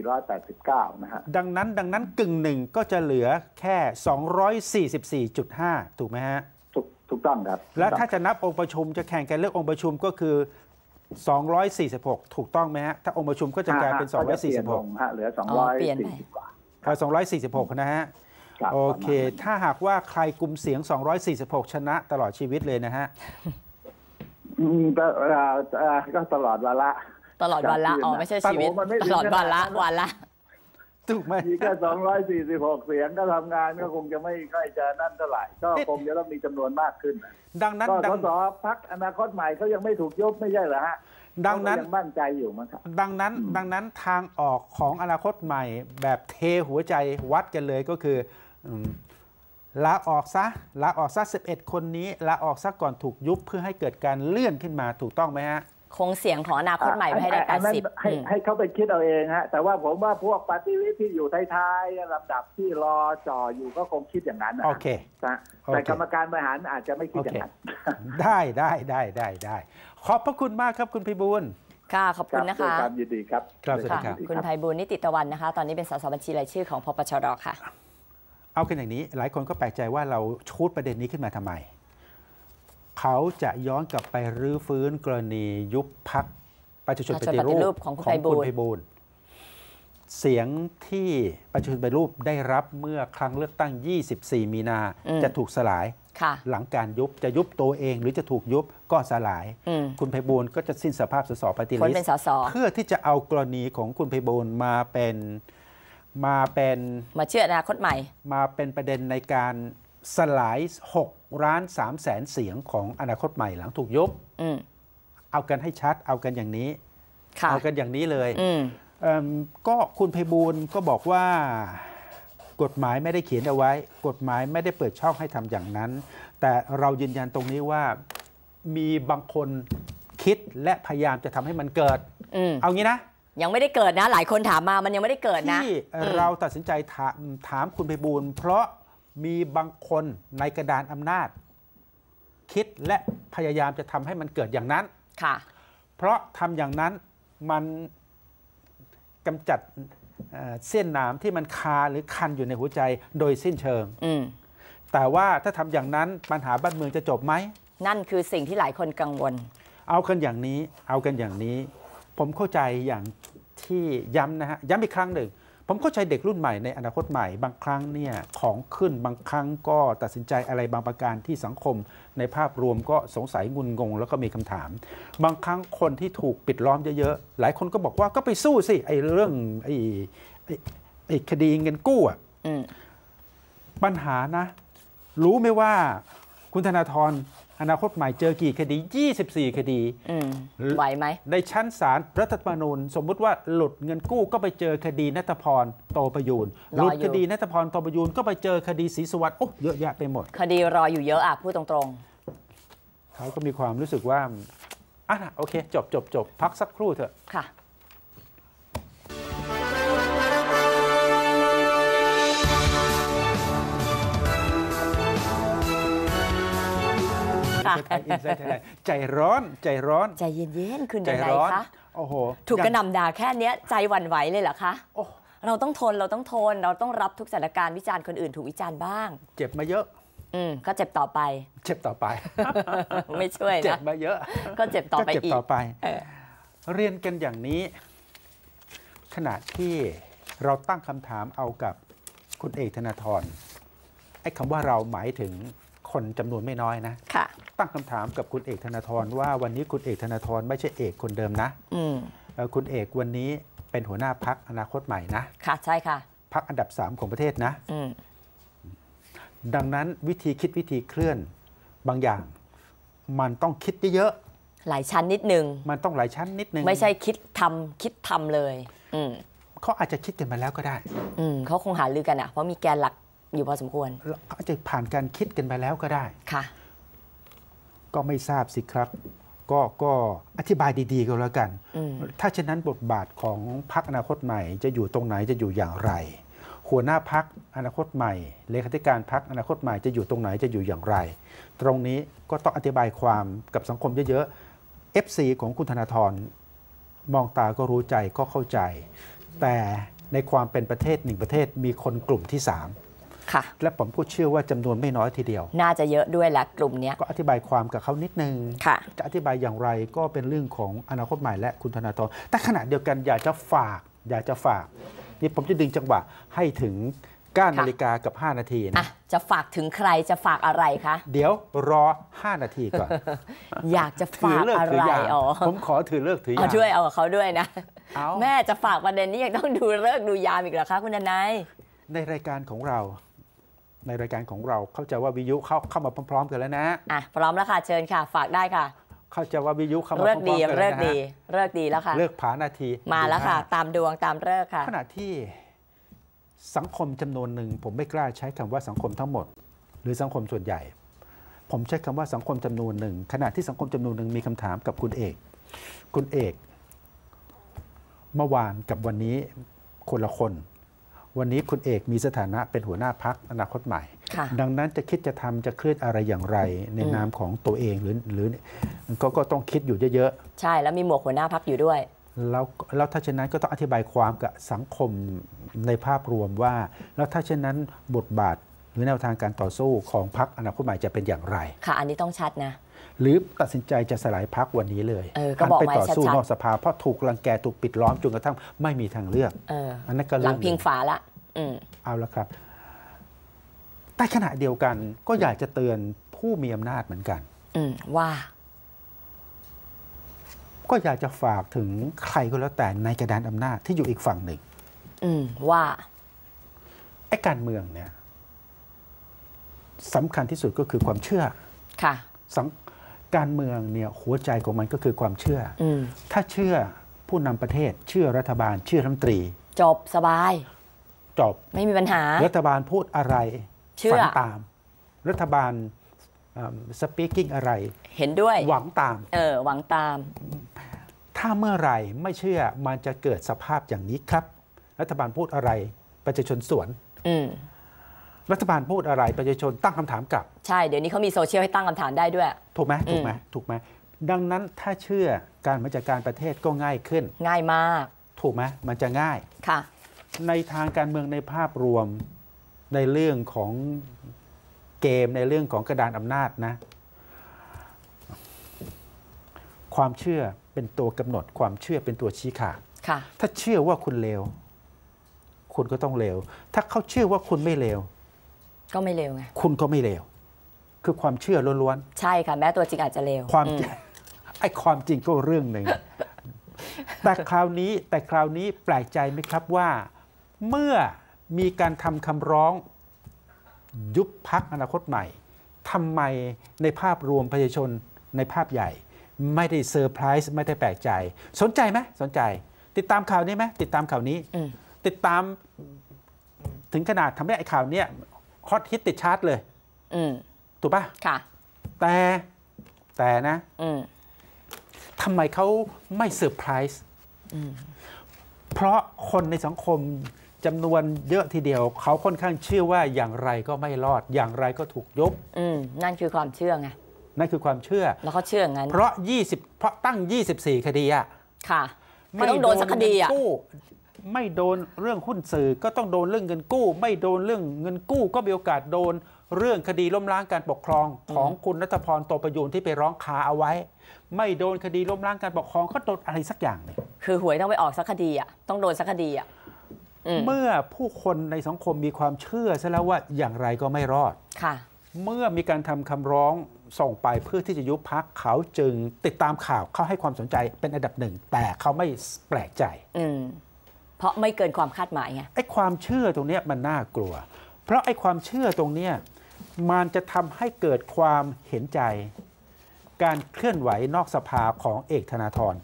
489นะฮะดังนั้นกึ่งหนึ่งก็จะเหลือแค่ 244.5 ถูกไหมฮะถูกต้องครับแล้วถ้าจะนับองค์ประชุมจะแข่งกันเลือกองค์ประชุมก็คือ246ถูกต้องไหมฮะถ้าองค์ประชุมก็จะกลายเป็น246 ฮะเหลือ240กว่า 246นะฮะโอเคถ้าหากว่าใครกุมเสียง246ชนะตลอดชีวิตเลยนะฮะก็ตลอดวาระอ๋อไม่ใช่ชีวิตตลอดวาระถูกไหมมีแค่246เสียงก็ทำงานก็คงจะไม่ค่อยจะนั่นเท่าไหร่ก็คงจะต้องมีจำนวนมากขึ้นดังนั้นก็ส.พรรคอนาคตใหม่เขายังไม่ถูกยุบไม่ใช่เหรอฮะดังนั้นยังมั่นใจอยู่มั้งครับดังนั้นทางออกของอนาคตใหม่แบบเทหัวใจวัดกันเลยก็คือลาออกซะ11 คนนี้ลาออกซะก่อนถูกยุบเพื่อให้เกิดการเลื่อนขึ้นมาถูกต้องไหมฮะคงเสียงของอนาคตใหม่ให้ได้80 ให้เขาไปคิดเอาเองฮะแต่ว่าผมว่าพวกปฏิริษีที่อยู่ท้ายๆลำดับที่รอจ่ออยู่ก็คงคิดอย่างนั้นนะโอเคแต่กรรมการบริหารอาจจะไม่คิดอย่างนั้นได้ขอบพระคุณมากครับคุณไพบูลย์ค่ะขอบคุณนะคะครับยินดีครับคุณไพบูลย์นิติตะวันนะคะตอนนี้เป็นสสบัญชีรายชื่อของพปชรค่ะเอากันอย่างนี้หลายคนก็แปลกใจว่าเราชูดประเด็นนี้ขึ้นมาทำไมเขาจะย้อนกลับไปรื้อฟื้นกรณียุบพรรคประชาชนปฏิรูปของคุณไพบูลย์เสียงที่ประชาชนปฏิรูปได้รับเมื่อครั้งเลือกตั้ง24 มีนาจะถูกสลายหลังการยุบจะยุบตัวเองหรือจะถูกยุบก็สลายคุณไพบูลย์ก็จะสิ้นสภาพสสปฏิริษีเพื่อที่จะเอากรณีของคุณไพบูลย์มาเชื่ออนาคตใหม่มาเป็นประเด็นในการสลาย6,300,000 เสียงของอนาคตใหม่หลังถูกยุบเอากันให้ชัดเอากันอย่างนี้เอากันอย่างนี้เลยก็คุณไพบูลย์ก็บอกว่ากฎหมายไม่ได้เขียนเอาไว้กฎหมายไม่ได้เปิดช่องให้ทำอย่างนั้นแต่เรายืนยันตรงนี้ว่ามีบางคนคิดและพยายามจะทำให้มันเกิดเอางี้นะยังไม่ได้เกิดนะหลายคนถามมามันยังไม่ได้เกิดนะที่เราตัดสินใจถามคุณไพบูลย์เพราะมีบางคนในกระดานอำนาจคิดและพยายามจะทำให้มันเกิดอย่างนั้นค่ะเพราะทำอย่างนั้นมันกำจัดเส้นหนามที่มันคาหรือคันอยู่ในหัวใจโดยสิ้นเชิงแต่ว่าถ้าทำอย่างนั้นปัญหาบ้านเมืองจะจบไหมนั่นคือสิ่งที่หลายคนกังวลเอากันอย่างนี้ผมเข้าใจอย่างที่ย้ำนะฮะย้ำอีกครั้งหนึ่งผมเข้าใจเด็กรุ่นใหม่ในอนาคตใหม่บางครั้งเนี่ยของขึ้นบางครั้งก็ตัดสินใจอะไรบางประการที่สังคมในภาพรวมก็สงสัยงุนงงแล้วก็มีคำถามบางครั้งคนที่ถูกปิดล้อมเยอะๆหลายคนก็บอกว่าก็ไปสู้สิไอ้เรื่องไอ้คดีเงินกู้อ่ะปัญหานะรู้ไหมว่าคุณธนาธรอนาคตใหม่เจอกี่คดี24คดีไหวไหมในชั้นศาลรัฐธรรมนูญสมมุติว่าหลุดเงินกู้ก็ไปเจอคดีณัฐพรโตประยูนหลุดคดีณัฐพรโตประยูนก็ไปเจอคดีศรีสุวรรณโอ้เยอะแยะไปหมดคดีรออยู่เยอะอ่ะพูดตรงๆเขาก็มีความรู้สึกว่าโอเคจบพักสักครู่เถอะค่ะใจร้อนใจเย็นๆคุณใดๆคะโอ้โหถูกกระหน่ำด่าแค่นี้ใจหวั่นไหวเลยเหรอคะเราต้องทนเราต้องรับทุกสถานการณ์วิจารณ์คนอื่นถูกวิจารณ์บ้างเจ็บมาเยอะก็เจ็บต่อไปไม่ช่วยนะเจ็บมาเยอะก็เจ็บต่อไปอีกเรียนกันอย่างนี้ขณะที่เราตั้งคำถามเอากับคุณเอกธนาธรไอ้คำว่าเราหมายถึงคนจำนวนไม่น้อยนะตั้งคำถามกับคุณเอกธนาธรว่าวันนี้คุณเอกธนาธรไม่ใช่เอกคนเดิมนะคุณเอกวันนี้เป็นหัวหน้าพรรคอนาคตใหม่นะค่ะใช่ค่ะพรรคอันดับ3ของประเทศนะดังนั้นวิธีคิดวิธีเคลื่อนบางอย่างมันต้องคิดเยอะหลายชั้นนิดนึงมันต้องหลายชั้นนิดนึงไม่ใช่คิดทำเลยเขาอาจจะคิดกันมาแล้วก็ได้เขาคงหารือกันอ่ะเพราะมีแกนหลักอยู่พอสมควรอาจจะผ่านการคิดกันไปแล้วก็ได้ค่ะก็ไม่ทราบสิครับก็อธิบายดีๆก็แล้วกันถ้าเช่นนั้นบทบาทของพรรคอนาคตใหม่จะอยู่ตรงไหนจะอยู่อย่างไรหัวหน้าพรรคอนาคตใหม่เลขาธิการพรรคอนาคตใหม่จะอยู่ตรงไหนจะอยู่อย่างไรตรงนี้ก็ต้องอธิบายความกับสังคมเยอะๆ FC ของคุณธนาธรมองตาก็รู้ใจก็เข้าใจแต่ในความเป็นประเทศหนึ่งประเทศมีคนกลุ่มที่3และผมก็เชื่อว่าจำนวนไม่น้อยทีเดียวน่าจะเยอะด้วยแหละกลุ่มนี้ก็อธิบายความกับเขานิดนึงจะอธิบายอย่างไรก็เป็นเรื่องของอนาคตใหม่และคุณธนาธรแต่ขณะเดียวกันอยากจะฝากนี่ผมจะดึงจังหวะให้ถึง 9 นาฬิกากับ 5 นาทีนะจะฝากถึงใครจะฝากอะไรคะเดี๋ยวรอ 5 นาทีก่อนอยากจะฝากอะไรผมขอถือเลิกถือยามด้วยเอากับเขาด้วยนะแม่จะฝากประเด็นนี้ยังต้องดูเลิกดูยามอีกเหรอคะคุณนายในรายการของเราเข้าใจว่าวิทยุเข้ามาพร้อมๆกันแล้วนะพร้อมแล้วค่ะเชิญค่ะฝากได้ค่ะเข้าใจว่าวิทยุเข้ามาพร้อมๆกันแล้วนะเลิกดีแล้วค่ะเลิกผานาทีมาแล้วค่ะตามดวงตามเลิกค่ะขณะที่สังคมจำนวนหนึ่งผมไม่กล้าใช้คำว่าสังคมทั้งหมดหรือสังคมส่วนใหญ่ผมใช้คำว่าสังคมจำนวนหนึ่งขณะที่สังคมจำนวนหนึ่งมีคำถามกับคุณเอกเมื่อวานกับวันนี้คนละคนวันนี้คุณเอกมีสถานะเป็นหัวหน้าพรรคอนาคตใหม่ดังนั้นจะคิดจะทำจะเคลื่อนอะไรอย่างไรในนามของตัวเองหรือก็ต้องคิดอยู่เยอะๆใช่แล้วมีหมวกหัวหน้าพรรคอยู่ด้วยแล้วถ้าเช่นนั้นก็ต้องอธิบายความกับสังคมในภาพรวมว่าแล้วถ้าเช่นนั้นบทบาทหรือแนวทางการต่อสู้ของพรรคอนาคตใหม่จะเป็นอย่างไรค่ะอันนี้ต้องชัดนะหรือตัดสินใจจะสลายพรรควันนี้เลยไปต่อสู้นอกสภาเพราะถูกรังแกถูกปิดล้อมจนกระทั่งไม่มีทางเลือกอันนั้นก็หลังพิงฝาละเอาละครับแต่ขณะเดียวกันก็อยากจะเตือนผู้มีอำนาจเหมือนกันว่าก็อยากจะฝากถึงใครก็แล้วแต่ในกระดานอำนาจที่อยู่อีกฝั่งหนึ่งว่าไอ้การเมืองเนี่ยสำคัญที่สุดก็คือความเชื่อค่ะการเมืองเนี่ยหัวใจของมันก็คือความเชื่อถ้าเชื่อผู้นำประเทศเชื่อรัฐบาลเชื่อรัฐมนตรีจบสบายจบไม่มีปัญหารัฐบาลพูดอะไรฝันตามรัฐบาลสปีกิ้งอะไรเห็นด้วยหวังตามหวังตามถ้าเมื่อไหร่ไม่เชื่อมันจะเกิดสภาพอย่างนี้ครับรัฐบาลพูดอะไรประชาชนสวนรัฐบาลพูดอะไรประชาชนตั้งคำถามกลับใช่เดี๋ยวนี้เขามีโซเชียลให้ตั้งคำถามได้ด้วยถูกไหมดังนั้นถ้าเชื่อการบริหารการประเทศก็ง่ายขึ้นง่ายมากถูกไหมมันจะง่ายค่ะในทางการเมืองในภาพรวมในเรื่องของเกมในเรื่องของกระดานอำนาจนะความเชื่อเป็นตัวกำหนดความเชื่อเป็นตัวชี้ขาดถ้าเชื่อว่าคุณเลวคุณก็ต้องเลวถ้าเขาเชื่อว่าคุณไม่เลวก็ไม่เลวไงคุณก็ไม่เลวคือความเชื่อล้วนๆใช่ค่ะแม้ตัวจริงอาจจะเลวความจริงก็เรื่องหนึ่งแต่คราวนี้แปลกใจไหมครับว่าเมื่อมีการทำคำร้องยุบพรรคอนาคตใหม่ทำไมในภาพรวมประชาชนในภาพใหญ่ไม่ได้เซอร์ไพรส์ไม่ได้แปลกใจสนใจไหมสนใจติดตามข่าวนี้ไหมติดตามข่าวนี้ติดตามถึงขนาดทำให้ไอ้ข่าวนี้ฮอตฮิตติดชาร์ตเลยถูกปะค่ะแต่นะทำไมเขาไม่เซอร์ไพรส์เพราะคนในสังคมจำนวนเยอะทีเดียวเขาค่อนข้างเชื่อว่าอย่างไรก็ไม่รอดอย่างไรก็ถูกยุบนั่นคือความเชื่อไงนั่นคือความเชื่อแล้วเขาเชื่องั้นเพราะตั้ง24คดีอะค่ะไม่ต้องโดนสักคดีอะไม่โดนเรื่องหุ้นสื่อก็ต้องโดนเรื่องเงินกู้ไม่โดนเรื่องเงินกู้ก็มีโอกาสโดนเรื่องคดีล้มล้างการปกครองของคุณรัฐพร โตประยูรที่ไปร้องคาเอาไว้ไม่โดนคดีล้มล้างการปกครองก็โดนอะไรสักอย่างเนี่ยคือหวยต้องไปออกสักคดีอ่ะต้องโดนสักคดีอ่ะเมื่อผู้คนในสังคมมีความเชื่อซะแล้วว่าอย่างไรก็ไม่รอดค่ะเมื่อมีการทำคำร้องส่งไปเพื่อที่จะยุบพรรคเขาจึงติดตามข่าวเขาให้ความสนใจเป็นอันดับหนึ่งแต่เขาไม่แปลกใจเพราะไม่เกินความคาดหมายไงไอ้ความเชื่อตรงนี้มันน่ากลัวเพราะไอ้ความเชื่อตรงนี้มันจะทำให้เกิดความเห็นใจการเคลื่อนไหวนอกสภาของเอกธนาธร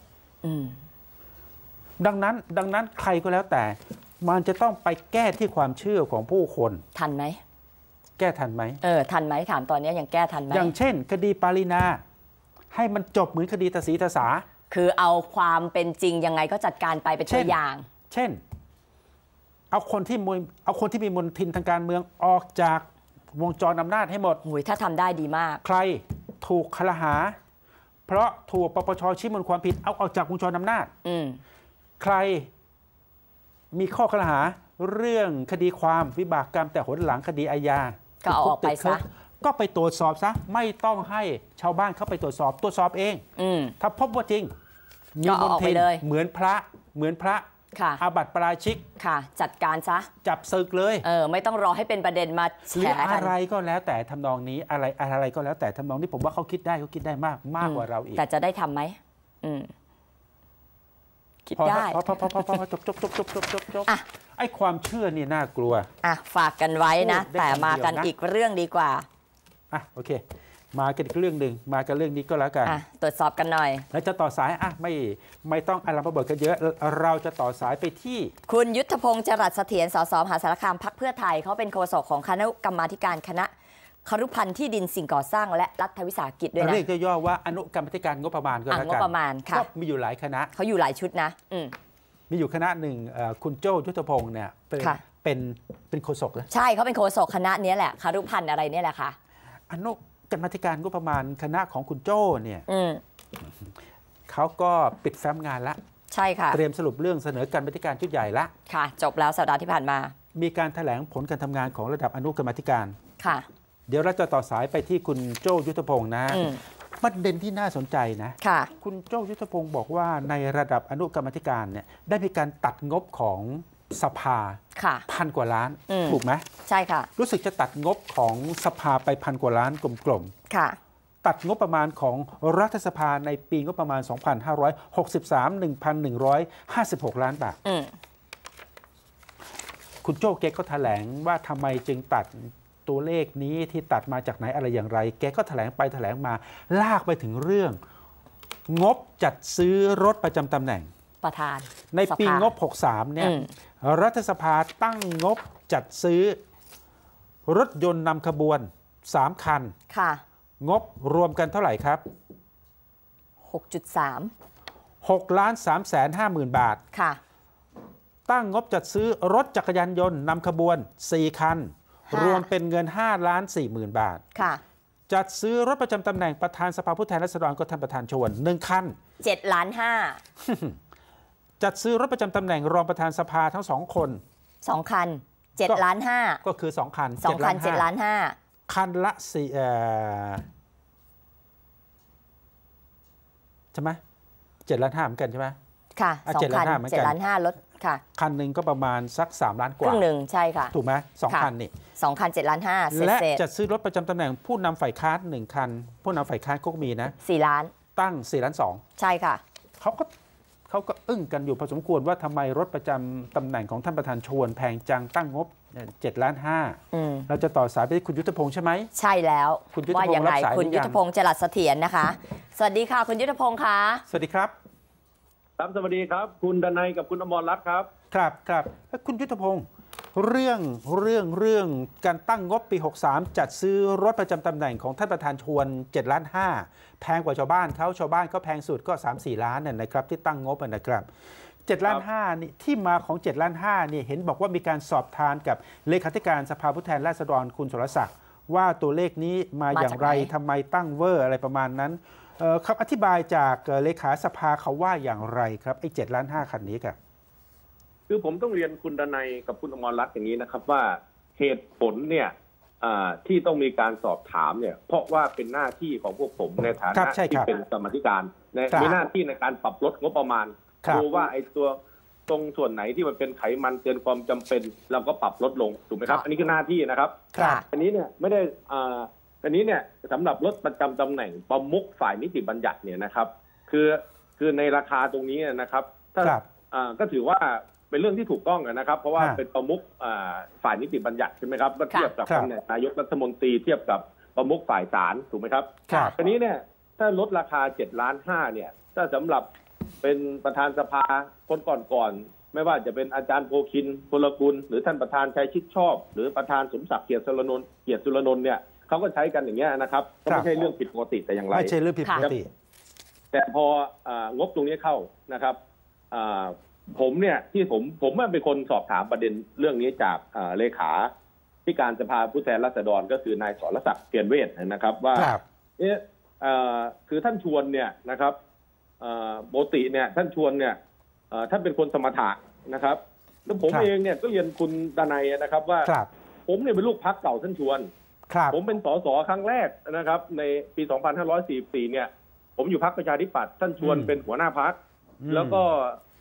ดังนั้นใครก็แล้วแต่มันจะต้องไปแก้ที่ความเชื่อของผู้คนทันไหมแก้ทันไหมทันไหมถามตอนนี้ยังแก้ทันไหมอย่างเช่นคดีปารีนาให้มันจบเหมือนคดีตาสีตาสาคือเอาความเป็นจริงยังไงก็จัดการไปเป็นตัวอย่างเช่นเอาคนที่มีมลทินทางการเมืองออกจากวงจรอำนาจให้หมดถ้าทำได้ดีมากใครถูกคลหาเพราะถูกปปช.ชี้มูลความผิดเอาออกจากวงจรอำนาจใครมีข้อกล่าวหาเรื่องคดีความวิบากกรรมแต่หนหลังคดีอาญาก็เอาออกไปซะก็ไปตรวจสอบซะไม่ต้องให้ชาวบ้านเข้าไปตรวจสอบเองถ้าพบว่าจริงมีมลทินเหมือนพระอาบัติปราชิกค่ะจัดการซะจับศึกเลยไม่ต้องรอให้เป็นประเด็นมาแฉกันอะไรก็แล้วแต่ทำนองนี้อะไรก็แล้วแต่ทำนองนี้ผมว่าเขาคิดได้มากกว่าเราอีกแต่จะได้ทำไหมคิดได้พอจบไอ้ความเชื่อนี่น่ากลัวฝากกันไว้นะแต่มากันอีกเรื่องดีกว่าโอเคมากันอีกเรื่องหนึ่งมากันเรื่องนี้ก็แล้วกันตรวจสอบกันหน่อยแล้วจะต่อสายไม่ต้องอะไรมาเบิกกันเยอะเราจะต่อสายไปที่คุณยุทธพงศ์จรัสเสถียรสสมหาสารคามพรรคเพื่อไทยเขาเป็นโฆษกของคณะกรรมาธิการคณะครุพันธ์ที่ดินสิ่งก่อสร้างและรัฐวิสาหกิจด้วยนะเรียกย่อๆว่าอนุกรรมาธิการงบประมาณก็แล้วกันงบประมาณค่ะก็มีอยู่หลายคณะเขาอยู่หลายชุดนะมีอยู่คณะหนึ่งคุณโจ้ยุทธพงศ์เนี่ยเป็นโฆษกนะใช่เขาเป็นโฆษกคณะนี้แหละครุพันธ์อะไรเนี่ยแหละค่ะอนุกรรมาธิการงบประมาณคณะของคุณโจ้เนี่ยเขาก็ปิดแฟ้มงานละใช่ค่ะเตรียมสรุปเรื่องเสนอกรรมาธิการชุดใหญ่ละค่ะจบแล้วสัปดาห์ที่ผ่านมามีการแถลงผลการทำงานของระดับอนุกรรมาธิการค่ะเดี๋ยวเราจะต่อสายไปที่คุณโจ้ยุทธพงศ์นะประเด็นที่น่าสนใจนะค่ะคุณโจ้ยุทธพงศ์บอกว่าในระดับอนุกรรมาธิการเนี่ยได้มีการตัดงบของสภา1,000 กว่าล้านถูกไหมใช่ค่ะรู้สึกจะตัดงบของสภาไป1,000 กว่าล้านกลมๆค่ะตัดงบประมาณของรัฐสภาในปีงบประมาณ 2563 1,156 ล้านบาทคุณโจ้แกก็แถลงว่าทำไมจึงตัดตัวเลขนี้ที่ตัดมาจากไหนอะไรอย่างไรแกก็แถลงไปแถลงมาลากไปถึงเรื่องงบจัดซื้อรถประจำตำแหน่งประธานในปีงบ63เนี่ยรัฐสภาตั้งงบจัดซื้อรถยนต์นำขบวน3 คันค่ะงบรวมกันเท่าไหร่ครับ 6.3 6,350,000 บาทค่ะตั้งงบจัดซื้อรถจักรยานยนต์นำขบวน4 คันรวมเป็นเงิน 5,40,000 บาทค่ะจัดซื้อรถประจำตำแหน่งประธานสภาผู้แทนราษฎรก็ท่านประธานชวน1 คัน 7,500,000 จัดซื้อรถประจำตำแหน่งรองประธานสภาทั้ง2 คน 2 คัน7,500,000 ก็คือ2 คัน 7,500,000 คันละใช่ไหม7,500,000เหมือนกันใช่ไหมค่ะ2 คัน7,500,000ลดค่ะคันหนึ่งก็ประมาณสัก3 ล้านกว่าครึ่งหนึ่งใช่ค่ะถูกไหม2 คันนี่ 2 คัน7,500,000 และจัดซื้อรถประจำตำแหน่งผู้นำฝ่ายค้าน1 คันผู้นำฝ่ายค้านก็มีนะ 4 ล้านตั้ง4.2 ล้านใช่ค่ะเขาก็อึ้งกันอยู่พอสมควรว่าทำไมรถประจำตำแหน่งของท่านประธานชวนแพงจังตั้งงบ7.5 ล้านเราจะต่อสายไปที่คุณยุทธพงศ์ใช่ไหมใช่แล้วคุณยุทธพงศ์รับสายคุณยุทธพงศ์จรัสเสถียรนะคะสวัสดีค่ะคุณยุทธพงศ์คะสวัสดีครับครับสวัสดีครับคุณดนัยกับคุณอมรรัตน์ครับครับคุณยุทธพงศ์เรื่องการตั้งงบปี63จัดซื้อรถประจำตำแหน่งของท่านประธานชวน7.5 ล้านแพงกว่าชาวบ้านก็แพงสุดก็ 3-4 ล้านนะครับที่ตั้งงบนะครับ7.5 ล้านนี่ที่มาของ7.5 ล้านนี่เห็นบอกว่ามีการสอบทานกับเลขาธิการสภาผู้แทนราษฎรคุณสุรศักดิ์ว่าตัวเลขนี้มาอย่างไรทำไมตั้งเวอร์อะไรประมาณนั้นคำอธิบายจากเลขาสภาเขาว่าอย่างไรครับไอ้7.5 ล้านคันนี้ครับคือผมต้องเรียนคุณดนัยกับคุณอมรรัตน์อย่างนี้นะครับว่าเหตุผลเนี่ยที่ต้องมีการสอบถามเนี่ยเพราะว่าเป็นหน้าที่ของพวกผมในฐานะที่เป็นกรรมาธิการมีหน้าที่ในการปรับลดงบประมาณดูว่าไอ้ตัวตรงส่วนไหนที่มันเป็นไขมันเกินความจำเป็นเราก็ปรับลดลงถูกไหมครับอันนี้คือหน้าที่นะครับอันนี้เนี่ยไม่ได้อันนี้เนี่ยสำหรับรถประจำตำแหน่งประมุขฝ่ายนิติบัญญัติเนี่ยนะครับคือในราคาตรงนี้นะครับถ้าก็ถือว่าเป็นเรื่องที่ถูกต้องนะครับเพราะว่าเป็นประมุขฝ่ายนิติบัญญัติใช่ไหมครับก็เทียบกับตำแหน่งนายกรัฐมนตรีเทียบกับประมุขฝ่ายศาลถูกไหมครับอันนี้เนี่ยถ้าลดราคา7.5 ล้านเนี่ยถ้าสำหรับเป็นประธานสภาคนก่อนไม่ว่าจะเป็นอาจารย์โพคินพลกุลหรือท่านประธานชัยชิดชอบหรือประธานสมศักดิ์เกียรติสุรนนท์เนี่ยเขาก็ใช้กันอย่างเงี้ยนะครับก็ไม่ใช่เรื่องผิดปกติแต่อย่างไรไม่ใช่เรื่องผิดปกติแต่พองบตรงนี้เข้านะครับผมเนี่ยที่ผมเป็นคนสอบถามประเด็นเรื่องนี้จากเลขาธิการสภาผู้แทนราษฎรก็คือนายสรศักดิ์เพียรเวชนะครับว่าคือท่านชวนเนี่ยนะครับปกติเนี่ยท่านชวนเนี่ยท่านเป็นคนสมถะนะครับแล้วผมเองเนี่ยก็เรียนคุณดนัยนะครับว่าผมเนี่ยเป็นลูกพรรคเก่าท่านชวนผมเป็นสสครั้งแรกนะครับในปี 2544เนี่ยผมอยู่พรรคประชาธิปัตย์ท่านชวนเป็นหัวหน้าพรรคแล้วก็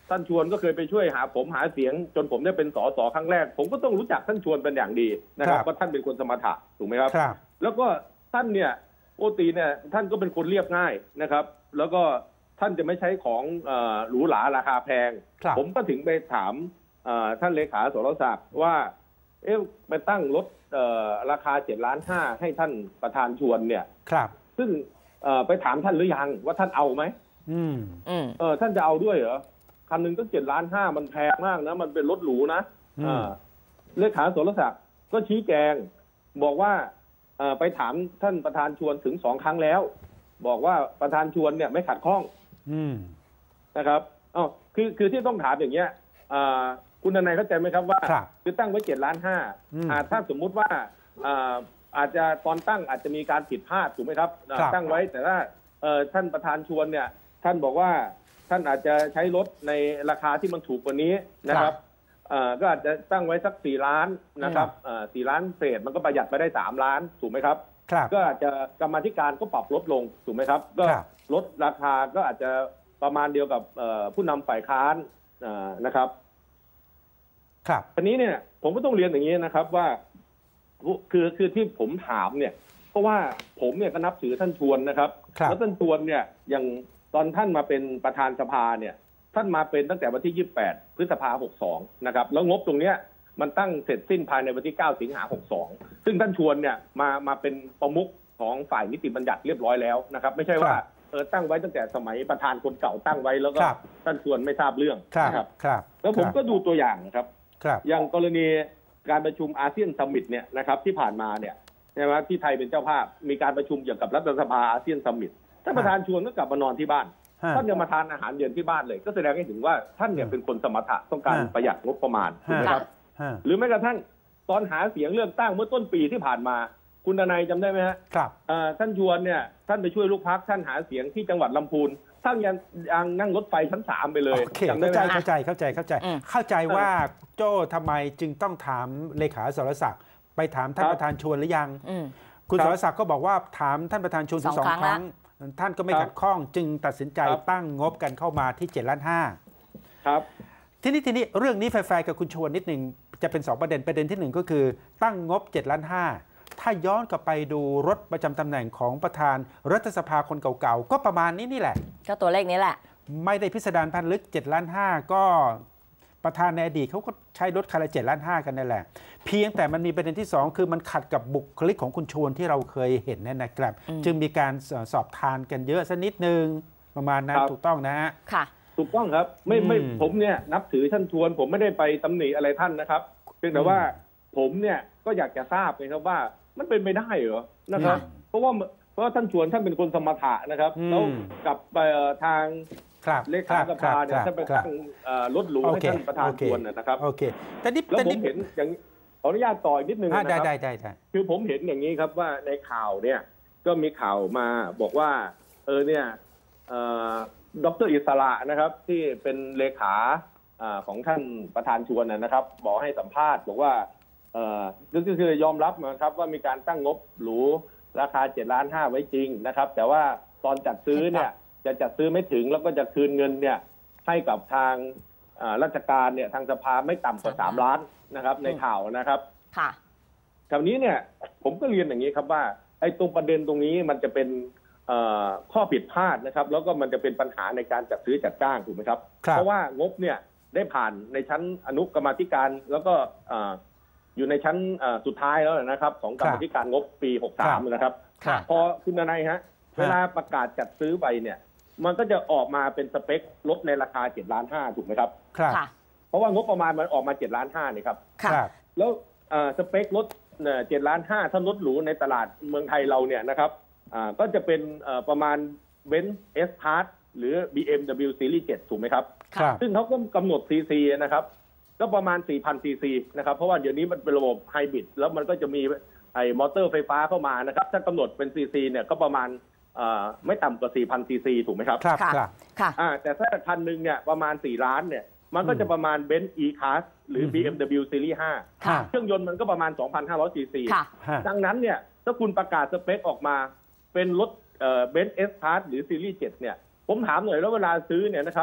ท่านชวนก็เคยไปช่วยผมหาเสียงจนผมได้เป็นสสครั้งแรกผมก็ต้องรู้จักท่านชวนเป็นอย่างดีนะครับว่าท่านเป็นคนสมถะถูกไหมครับแล้วก็ท่านเนี่ยปกติเนี่ยท่านก็เป็นคนเรียบง่ายนะครับแล้วก็ท่านจะไม่ใช้ของหรูหราราคาแพงผมก็ถึงไปถามท่านเลขาสรศักดิ์ว่าไปตั้งรถราคา7.5 ล้านให้ท่านประธานชวนเนี่ยซึ่งไปถามท่านหรือยังว่าท่านเอาไหมท่านจะเอาด้วยเหรอคันหนึ่งตั้ง7.5 ล้านมันแพงมากนะมันเป็นรถหรูนะเลขาสรศักดิ์ก็ชี้แจงบอกว่าไปถามท่านประธานชวนถึง2 ครั้งแล้วบอกว่าประธานชวนเนี่ยไม่ขัดข้องนะครับคือที่ต้องถามอย่างเงี้ยคุณนายเข้าใจไหมครับว่าคือตั้งไว้7.5 ล้านถ้าสมมุติว่าอาจจะตอนตั้งอาจจะมีการผิดพลาดถูกไหมครับตั้งไว้แต่ถ้าท่านประธานชวนเนี่ยท่านบอกว่าท่านอาจจะใช้รถในราคาที่มันถูกกว่านี้นะครับก็อาจจะตั้งไว้สัก4 ล้านนะครับ4 ล้านเศษมันก็ประหยัดไปได้3 ล้านถูกไหมครับก็อาจจะกรรมาธิการก็ปรับลดลงถูกไหมครับก็ลดราคาก็อาจจะประมาณเดียวกับผู้นำฝ่ายค้านนะครับทีนี้เนี่ยผมก็ต้องเรียนอย่างนี้นะครับว่าคือที่ผมถามเนี่ยเพราะว่าผมเนี่ยก็นับถือท่านชวนนะครับแล้วท่านชวนเนี่ยอย่างตอนท่านมาเป็นประธานสภาเนี่ยท่านมาเป็นตั้งแต่วันที่28 พฤษภาคม 62นะครับแล้วงบตรงเนี้ยมันตั้งเสร็จสิ้นภายในวันที่9 สิงหาคม 62ซึ่งท่านชวนเนี่ยมาเป็นประมุขของฝ่ายนิติบัญญัติเรียบร้อยแล้วนะครับไม่ใช่ว่าตั้งไว้ตั้งแต่สมัยประธานคนเก่าตั้งไว้แล้วก็ท่านชวนไม่ทราบเรื่องนะครับแล้วผมก็ดูตัวอย่างนะครับอย่างกรณีการประชุมอาเซียนซัมมิตเนี่ยนะครับที่ผ่านมาเนี่ยใช่ไหมที่ไทยเป็นเจ้าภาพมีการประชุมเกี่ยวกับรัฐสภาอาเซียนซัมมิตท่านประธานชวนก็กลับมานอนที่บ้านท่านยังมาทานอาหารเย็นที่บ้านเลยก็แสดงให้ถึงว่าท่านเนี่ยเป็นคนสมถะต้องการประหยัดงบประมาณถูกไหมครับหรือแม้กระทั่งตอนหาเสียงเลือกตั้งเมื่อต้นปีที่ผ่านมาคุณดนัยจำได้ไหมฮะท่านชวนเนี่ยท่านไปช่วยลูกพรรคท่านหาเสียงที่จังหวัดลำพูนท่านยังนั่งรถไฟชั้น3ไปเลยจำได้ไหมเข้าใจว่าโจ้ทำไมจึงต้องถามเลขาสรศักดิ์ไปถามท่านประธานชวนหรือยังคุณสรศักดิ์ก็บอกว่าถามท่านประธานชวนถึง2 ครั้งท่านก็ไม่ขัดข้องจึงตัดสินใจตั้งงบกันเข้ามาที่7.5 ล้านครับทีนี้เรื่องนี้แฟร์กับคุณชวนนิดหนึ่งจะเป็น2 ประเด็นที่1ก็คือตั้งงบ7.5 ล้านถ้าย้อนกลับไปดูรถประจำตำแหน่งของประธานรัฐสภาคนเก่าๆก็ประมาณนี้แหละก็ตัวเลขนี้แหละไม่ได้พิสดารพันลึก7.5 ล้านก็ประธานในอดีตเขาก็ใช้รถคันละ7.5 ล้านกันนั่นแหละเพียงแต่มันมีประเด็นที่2คือมันขัดกับบุคลิกของคุณชวนที่เราเคยเห็นนั่นนะครับจึงมีการสอบทานกันเยอะสักนิดนึงประมาณนั้นถูกต้องนะฮะค่ะถูกต้องครับไม่ผมเนี่ยนับถือท่านชวนผมไม่ได้ไปตำหนิอะไรท่านนะครับเพียงแต่ว่าผมเนี่ยก็อยากจะทราบเลยครับว่ามันเป็นไปได้เหรอนะครับเพราะว่าท่านชวนท่านเป็นคนสมถะนะครับแล้วกับทางเลขาสภาเนี่ยท่านไปตั้งรถหรูให้ท่านประธานชวนนะครับโอเคแต่นี่แล้วผมเห็นอย่างขออนุญาตต่ออีกนิดนึงนะครับได้คือผมเห็นอย่างนี้ครับว่าในข่าวเนี่ยก็มีข่าวมาบอกว่าเนี่ยดร.อิสระนะครับที่เป็นเลขาของท่านประธานชวนนะครับบอกให้สัมภาษณ์บอกว่าก็คือยอมรับนะครับว่ามีการตั้งงบหรูราคา7.5 ล้านไว้จริงนะครับแต่ว่าตอนจัดซื้อเนี่ยจะจัดซื้อไม่ถึงแล้วก็จะคืนเงินเนี่ยให้กับทางราชการเนี่ยทางสภาไม่ต่ำกว่า3 ล้านนะครับในข่าวนะครับค่ะคราวนี้เนี่ยผมก็เรียนอย่างนี้ครับว่าไอ้ตรงประเด็นตรงนี้มันจะเป็นข้อผิดพลาดนะครับแล้วก็มันจะเป็นปัญหาในการจัดซื้อจัดจ้างถูกไหมครับเพราะว่างบเนี่ยได้ผ่านในชั้นอนุกรรมาธิการแล้วก็อยู่ในชั้นสุดท้ายแล้วนะครับของกรรมาธิการงบปี63นะครับพอคุณนายฮะเวลาประกาศจัดซื้อไปเนี่ยมันก็จะออกมาเป็นสเปครถในราคา7.5 ล้านถูกไหมครับเพราะว่างบประมาณมันออกมา7.5 ล้านนี่ครับแล้วสเปครถ7.5 ล้านถ้ารถหรูในตลาดเมืองไทยเราเนี่ยนะครับก็จะเป็นประมาณ Benz S-Class หรือ BMW Series 7ถูกไหมครับซึ่งเขาก็กำหนด CC นะครับก็ประมาณ 4,000 cc นะครับเพราะว่าเดี๋ยวนี้มันเป็นระบบไฮบริดแล้วมันก็จะมีไอ้มอเตอร์ไฟฟ้าเข้ามานะครับถ้ากำหนดเป็น cc เนี่ยก็ประมาณไม่ต่ำกว่า 4,000 cc ถูกไหมครับค่ะแต่ถ้าคันหนึ่งเนี่ยประมาณ4 ล้านเนี่ยมันก็จะประมาณ Benz E-Class หรือ BMW Series 5เครื่องยนต์มันก็ประมาณ 2,500 cc ดังนั้นเนี่ยถ้าคุณประกาศสเปคออกมาเป็นรถBenz S-Class หรือ Series 7เนี่ยผมถามหน่อยแล้วเวลาซื้อเนี่ยนะครับ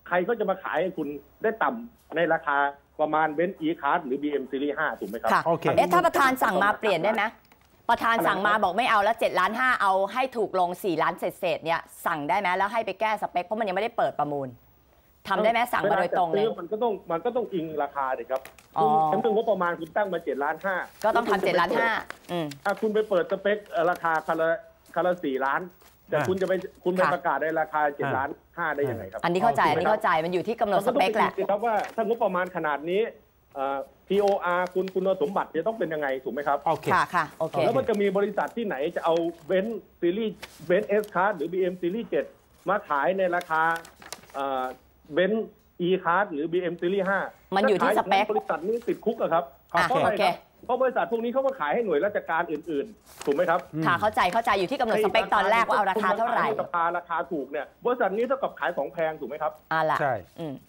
ใครก็จะมาขายให้คุณได้ต่ำในราคาประมาณเบนซ์ E-Class หรือ BM Series 5 ถูกไหมครับค่ะถ้าประธานสั่งมาเปลี่ยนได้ไหมประธานสั่งมาบอกไม่เอาแล้ว7.5 ล้านเอาให้ถูกลง4 ล้านเศษเนี่ยสั่งได้ไหมแล้วให้ไปแก้สเปคเพราะมันยังไม่ได้เปิดประมูลทำได้ไหมสั่งมาโดยตรงเลยมันก็ต้องอิงราคาเลยครับคุณตั้งงบประมาณคุณตั้งมา7.5 ล้านก็ต้องทำ7.5 ล้านคุณไปเปิดสเปคราคาคันละ4 ล้านแต่คุณไปประกาศในราคา7.5 ล้านได้ยังไงครับอันนี้เข้าใจมันอยู่ที่กำหนดสเปคแหละครับว่าถ้างบประมาณขนาดนี้TOR คุณสมบัติจะต้องเป็นยังไงถูกไหมครับโอเคค่ะโอเคแล้วมันจะมีบริษัทที่ไหนจะเอาเบนซ์ซีรีส์เบนซ์ S-Class หรือ BM Series 7 มาขายในราคาเบนซ์ E-Class หรือ BM Series 5 มันอยู่ที่สเปคบริษัทนี้ติดคุกครับเพราะอะไรครับเพราะบริษัทพวกนี้เขามาขายให้หน่วยราชการอื่นๆถูกไหมครับค่ะเข้าใจอยู่ที่กำหนดสเปคตอนแรกว่าเอาราคาเท่าไหร่ราคาถูกเนี่ยบริษัทนี้เท่ากับขายของแพงถูกไหมครับใช่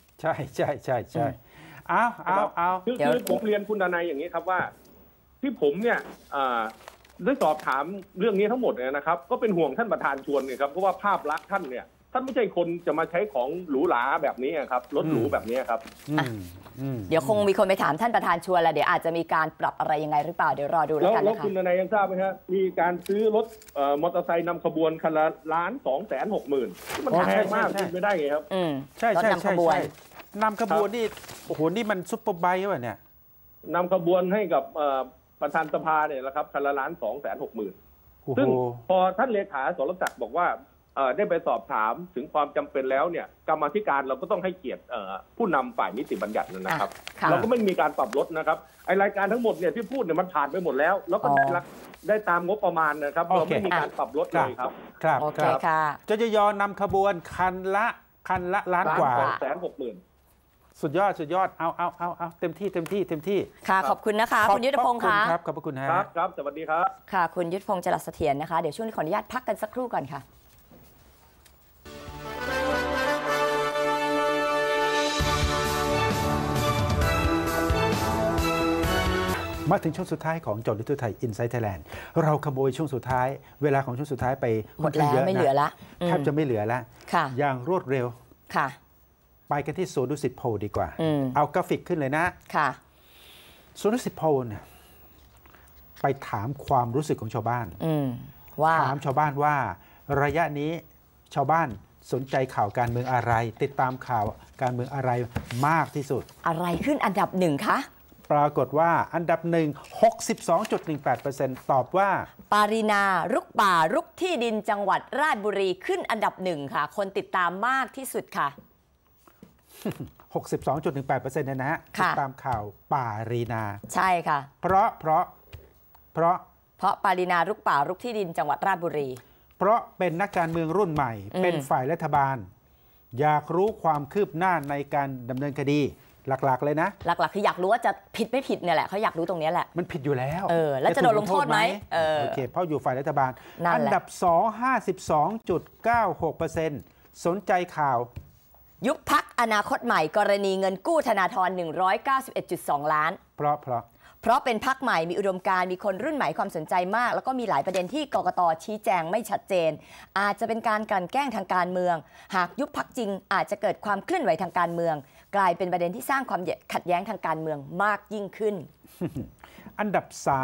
เอาคือผมเรียนคุณดนัยอย่างนี้ครับว่าที่ผมเนี่ยได้สอบถามเรื่องนี้ทั้งหมดเนี่ยนะครับก็เป็นห่วงท่านประธานชวนเนี่ยครับเพราะว่าภาพลักษณ์ท่านเนี่ยท่านไม่ใช่คนจะมาใช้ของหรูหราแบบนี้ครับรถหรูแบบนี้ครับเดี๋ยวคงมีคนไปถามท่านประธานชวนแล้วเดี๋ยวอาจจะมีการปรับอะไรยังไงหรือเปล่าเดี๋ยวรอดูแล้วกันนะคะแล้วคุณดนัยยังทราบไหมครับมีการซื้อรถมอเตอร์ไซค์นำขบวนคันละ1,260,000มันแพงมากเป็นไม่ได้ไงครับใช่นำขบวนนี่โอ้โหนี่มันซุปเปอร์ไบค์วะเนี่ยนำขบวนให้กับประธานสภาเนี่ยนะครับคันละ1,260,000ซึ่งพอท่านเลขาสรศักดิ์บอกว่าได้ไปสอบถามถึงความจำเป็นแล้วเนี่ยกรรมาธิการเราก็ต้องให้เกียรติผู้นำฝ่ายนิติบัญญัตินะครับเราก็ไม่มีการปรับลดนะครับไอรายการทั้งหมดเนี่ยที่พูดเนี่ยมันผ่านไปหมดแล้วแล้วก็ได้ตามงบประมาณนะครับเราไม่มีการปรับลดเลยครับโอเคค่ะจจยนำขบวนคันละล้านกว่า 1,260,000 สุดยอดเอาเต็มที่ค่ะขอบคุณนะคะคุณยุทธพงศ์ค่ะครับขอบคุณครับสวัสดีครับค่ะคุณยุทธพงศ์จรัสเสถียรนะคะเดี๋ยวช่วงนี้ขออนุญาตพักกันสักครู่ก่อนค่ะมาถึงช่วงสุดท้ายของเจาะลึกทั่วไทย Inside Thailand เราขโมยช่วงสุดท้ายเวลาของช่วงสุดท้ายไปหมดแล้วไม่เหลือละแทบจะไม่เหลือแล้วอย่างรวดเร็วค่ะไปกันที่ศูนย์ดุสิตโพลดีกว่าเอากราฟิกขึ้นเลยนะค่ะศูนย์ดุสิตโพลเนี่ยไปถามความรู้สึกของชาวบ้านว่าถามชาวบ้านว่าระยะนี้ชาวบ้านสนใจข่าวการเมืองอะไรติดตามข่าวการเมืองอะไรมากที่สุดอะไรขึ้นอันดับ1คะปรากฏว่าอันดับ1 62.18% ตอบว่าปารีนารุกป่ารุกที่ดินจังหวัดราชบุรีขึ้นอันดับ1ค่ะคนติดตามมากที่สุดค่ะ 62.18% เนี่ยนะฮะติดตามข่าวปารีนาใช่ค่ะเพราะปารีนารุกป่ารุกที่ดินจังหวัดราชบุรีเพราะเป็นนักการเมืองรุ่นใหม่เป็นฝ่ายรัฐบาลอยากรู้ความคืบหน้าในการดำเนินคดีหลักๆเลยนะหลักๆคืออยากรู้ว่าจะผิดไม่ผิดเนี่ยแหละเขาอยากรู้ตรงนี้แหละมันผิดอยู่แล้วแล้วจะโดนลงโทษไหมโอเคเพราะอยู่ฝ่ายรัฐบาลอันดับ2 52.96% สนใจข่าวยุบพรรคอนาคตใหม่กรณีเงินกู้ธนาธร 191.2 ล้านเพราะเป็นพรรคใหม่มีอุดมการณ์มีคนรุ่นใหม่ความสนใจมากแล้วก็มีหลายประเด็นที่กกต.ชี้แจงไม่ชัดเจนอาจจะเป็นการกลั่นแกล้งทางการเมืองหากยุบพรรคจริงอาจจะเกิดความเคลื่อนไหวทางการเมืองกลายเป็นประเด็นที่สร้างความขัดแย้งทางการเมืองมากยิ่งขึ้นอันดับ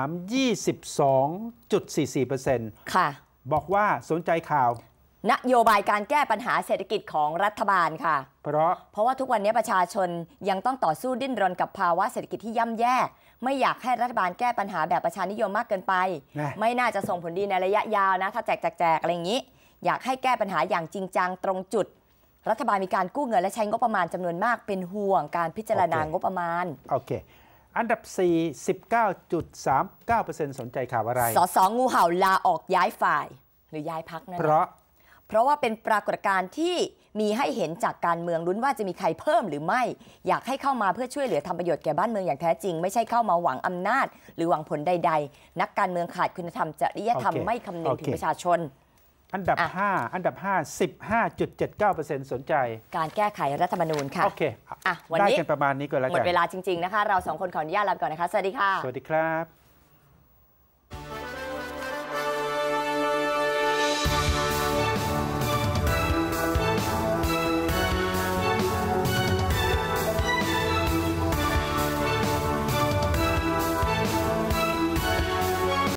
3 22.44% ค่ะบอกว่าสนใจข่าวนโยบายการแก้ปัญหาเศรษฐกิจของรัฐบาลค่ะเพราะว่าทุกวันนี้ประชาชนยังต้องต่อสู้ดิ้นรนกับภาวะเศรษฐกิจที่ย่ำแย่ไม่อยากให้รัฐบาลแก้ปัญหาแบบประชานิยมมากเกินไปไม่น่าจะส่งผลดีในระยะยาวนะถ้าแจกอะไรอย่างนี้อยากให้แก้ปัญหาอย่างจริงจังตรงจุดรัฐบาลมีการกู้เงินและใช้งบประมาณจำนวนมากเป็นห่วงการพิจารณางบประมาณโอเคอันดับ4 19.39% สนใจข่าวอะไรสส.งูเห่าลาออกย้ายฝ่ายหรือย้ายพรรคนั่นเพราะว่าเป็นปรากฏการณ์ที่มีให้เห็นจากการเมืองลุ้นว่าจะมีใครเพิ่มหรือไม่อยากให้เข้ามาเพื่อช่วยเหลือทำประโยชน์แก่บ้านเมืองอย่างแท้จริงไม่ใช่เข้ามาหวังอำนาจหรือหวังผลใดๆนักการเมืองขาดคุณธรรมจริยธรรมไม่คำนึงถึงประชาชนอันดับ5 15.79% สนใจการแก้ไขรัฐธรรมนูญค่ะโอเควันนี้ได้กันประมาณนี้ก็แล้วกันหมดเวลาจริงๆนะคะเรา2คนขออนุญาตลาไปก่อนนะคะสวัสดีค่ะสวัสดีครับ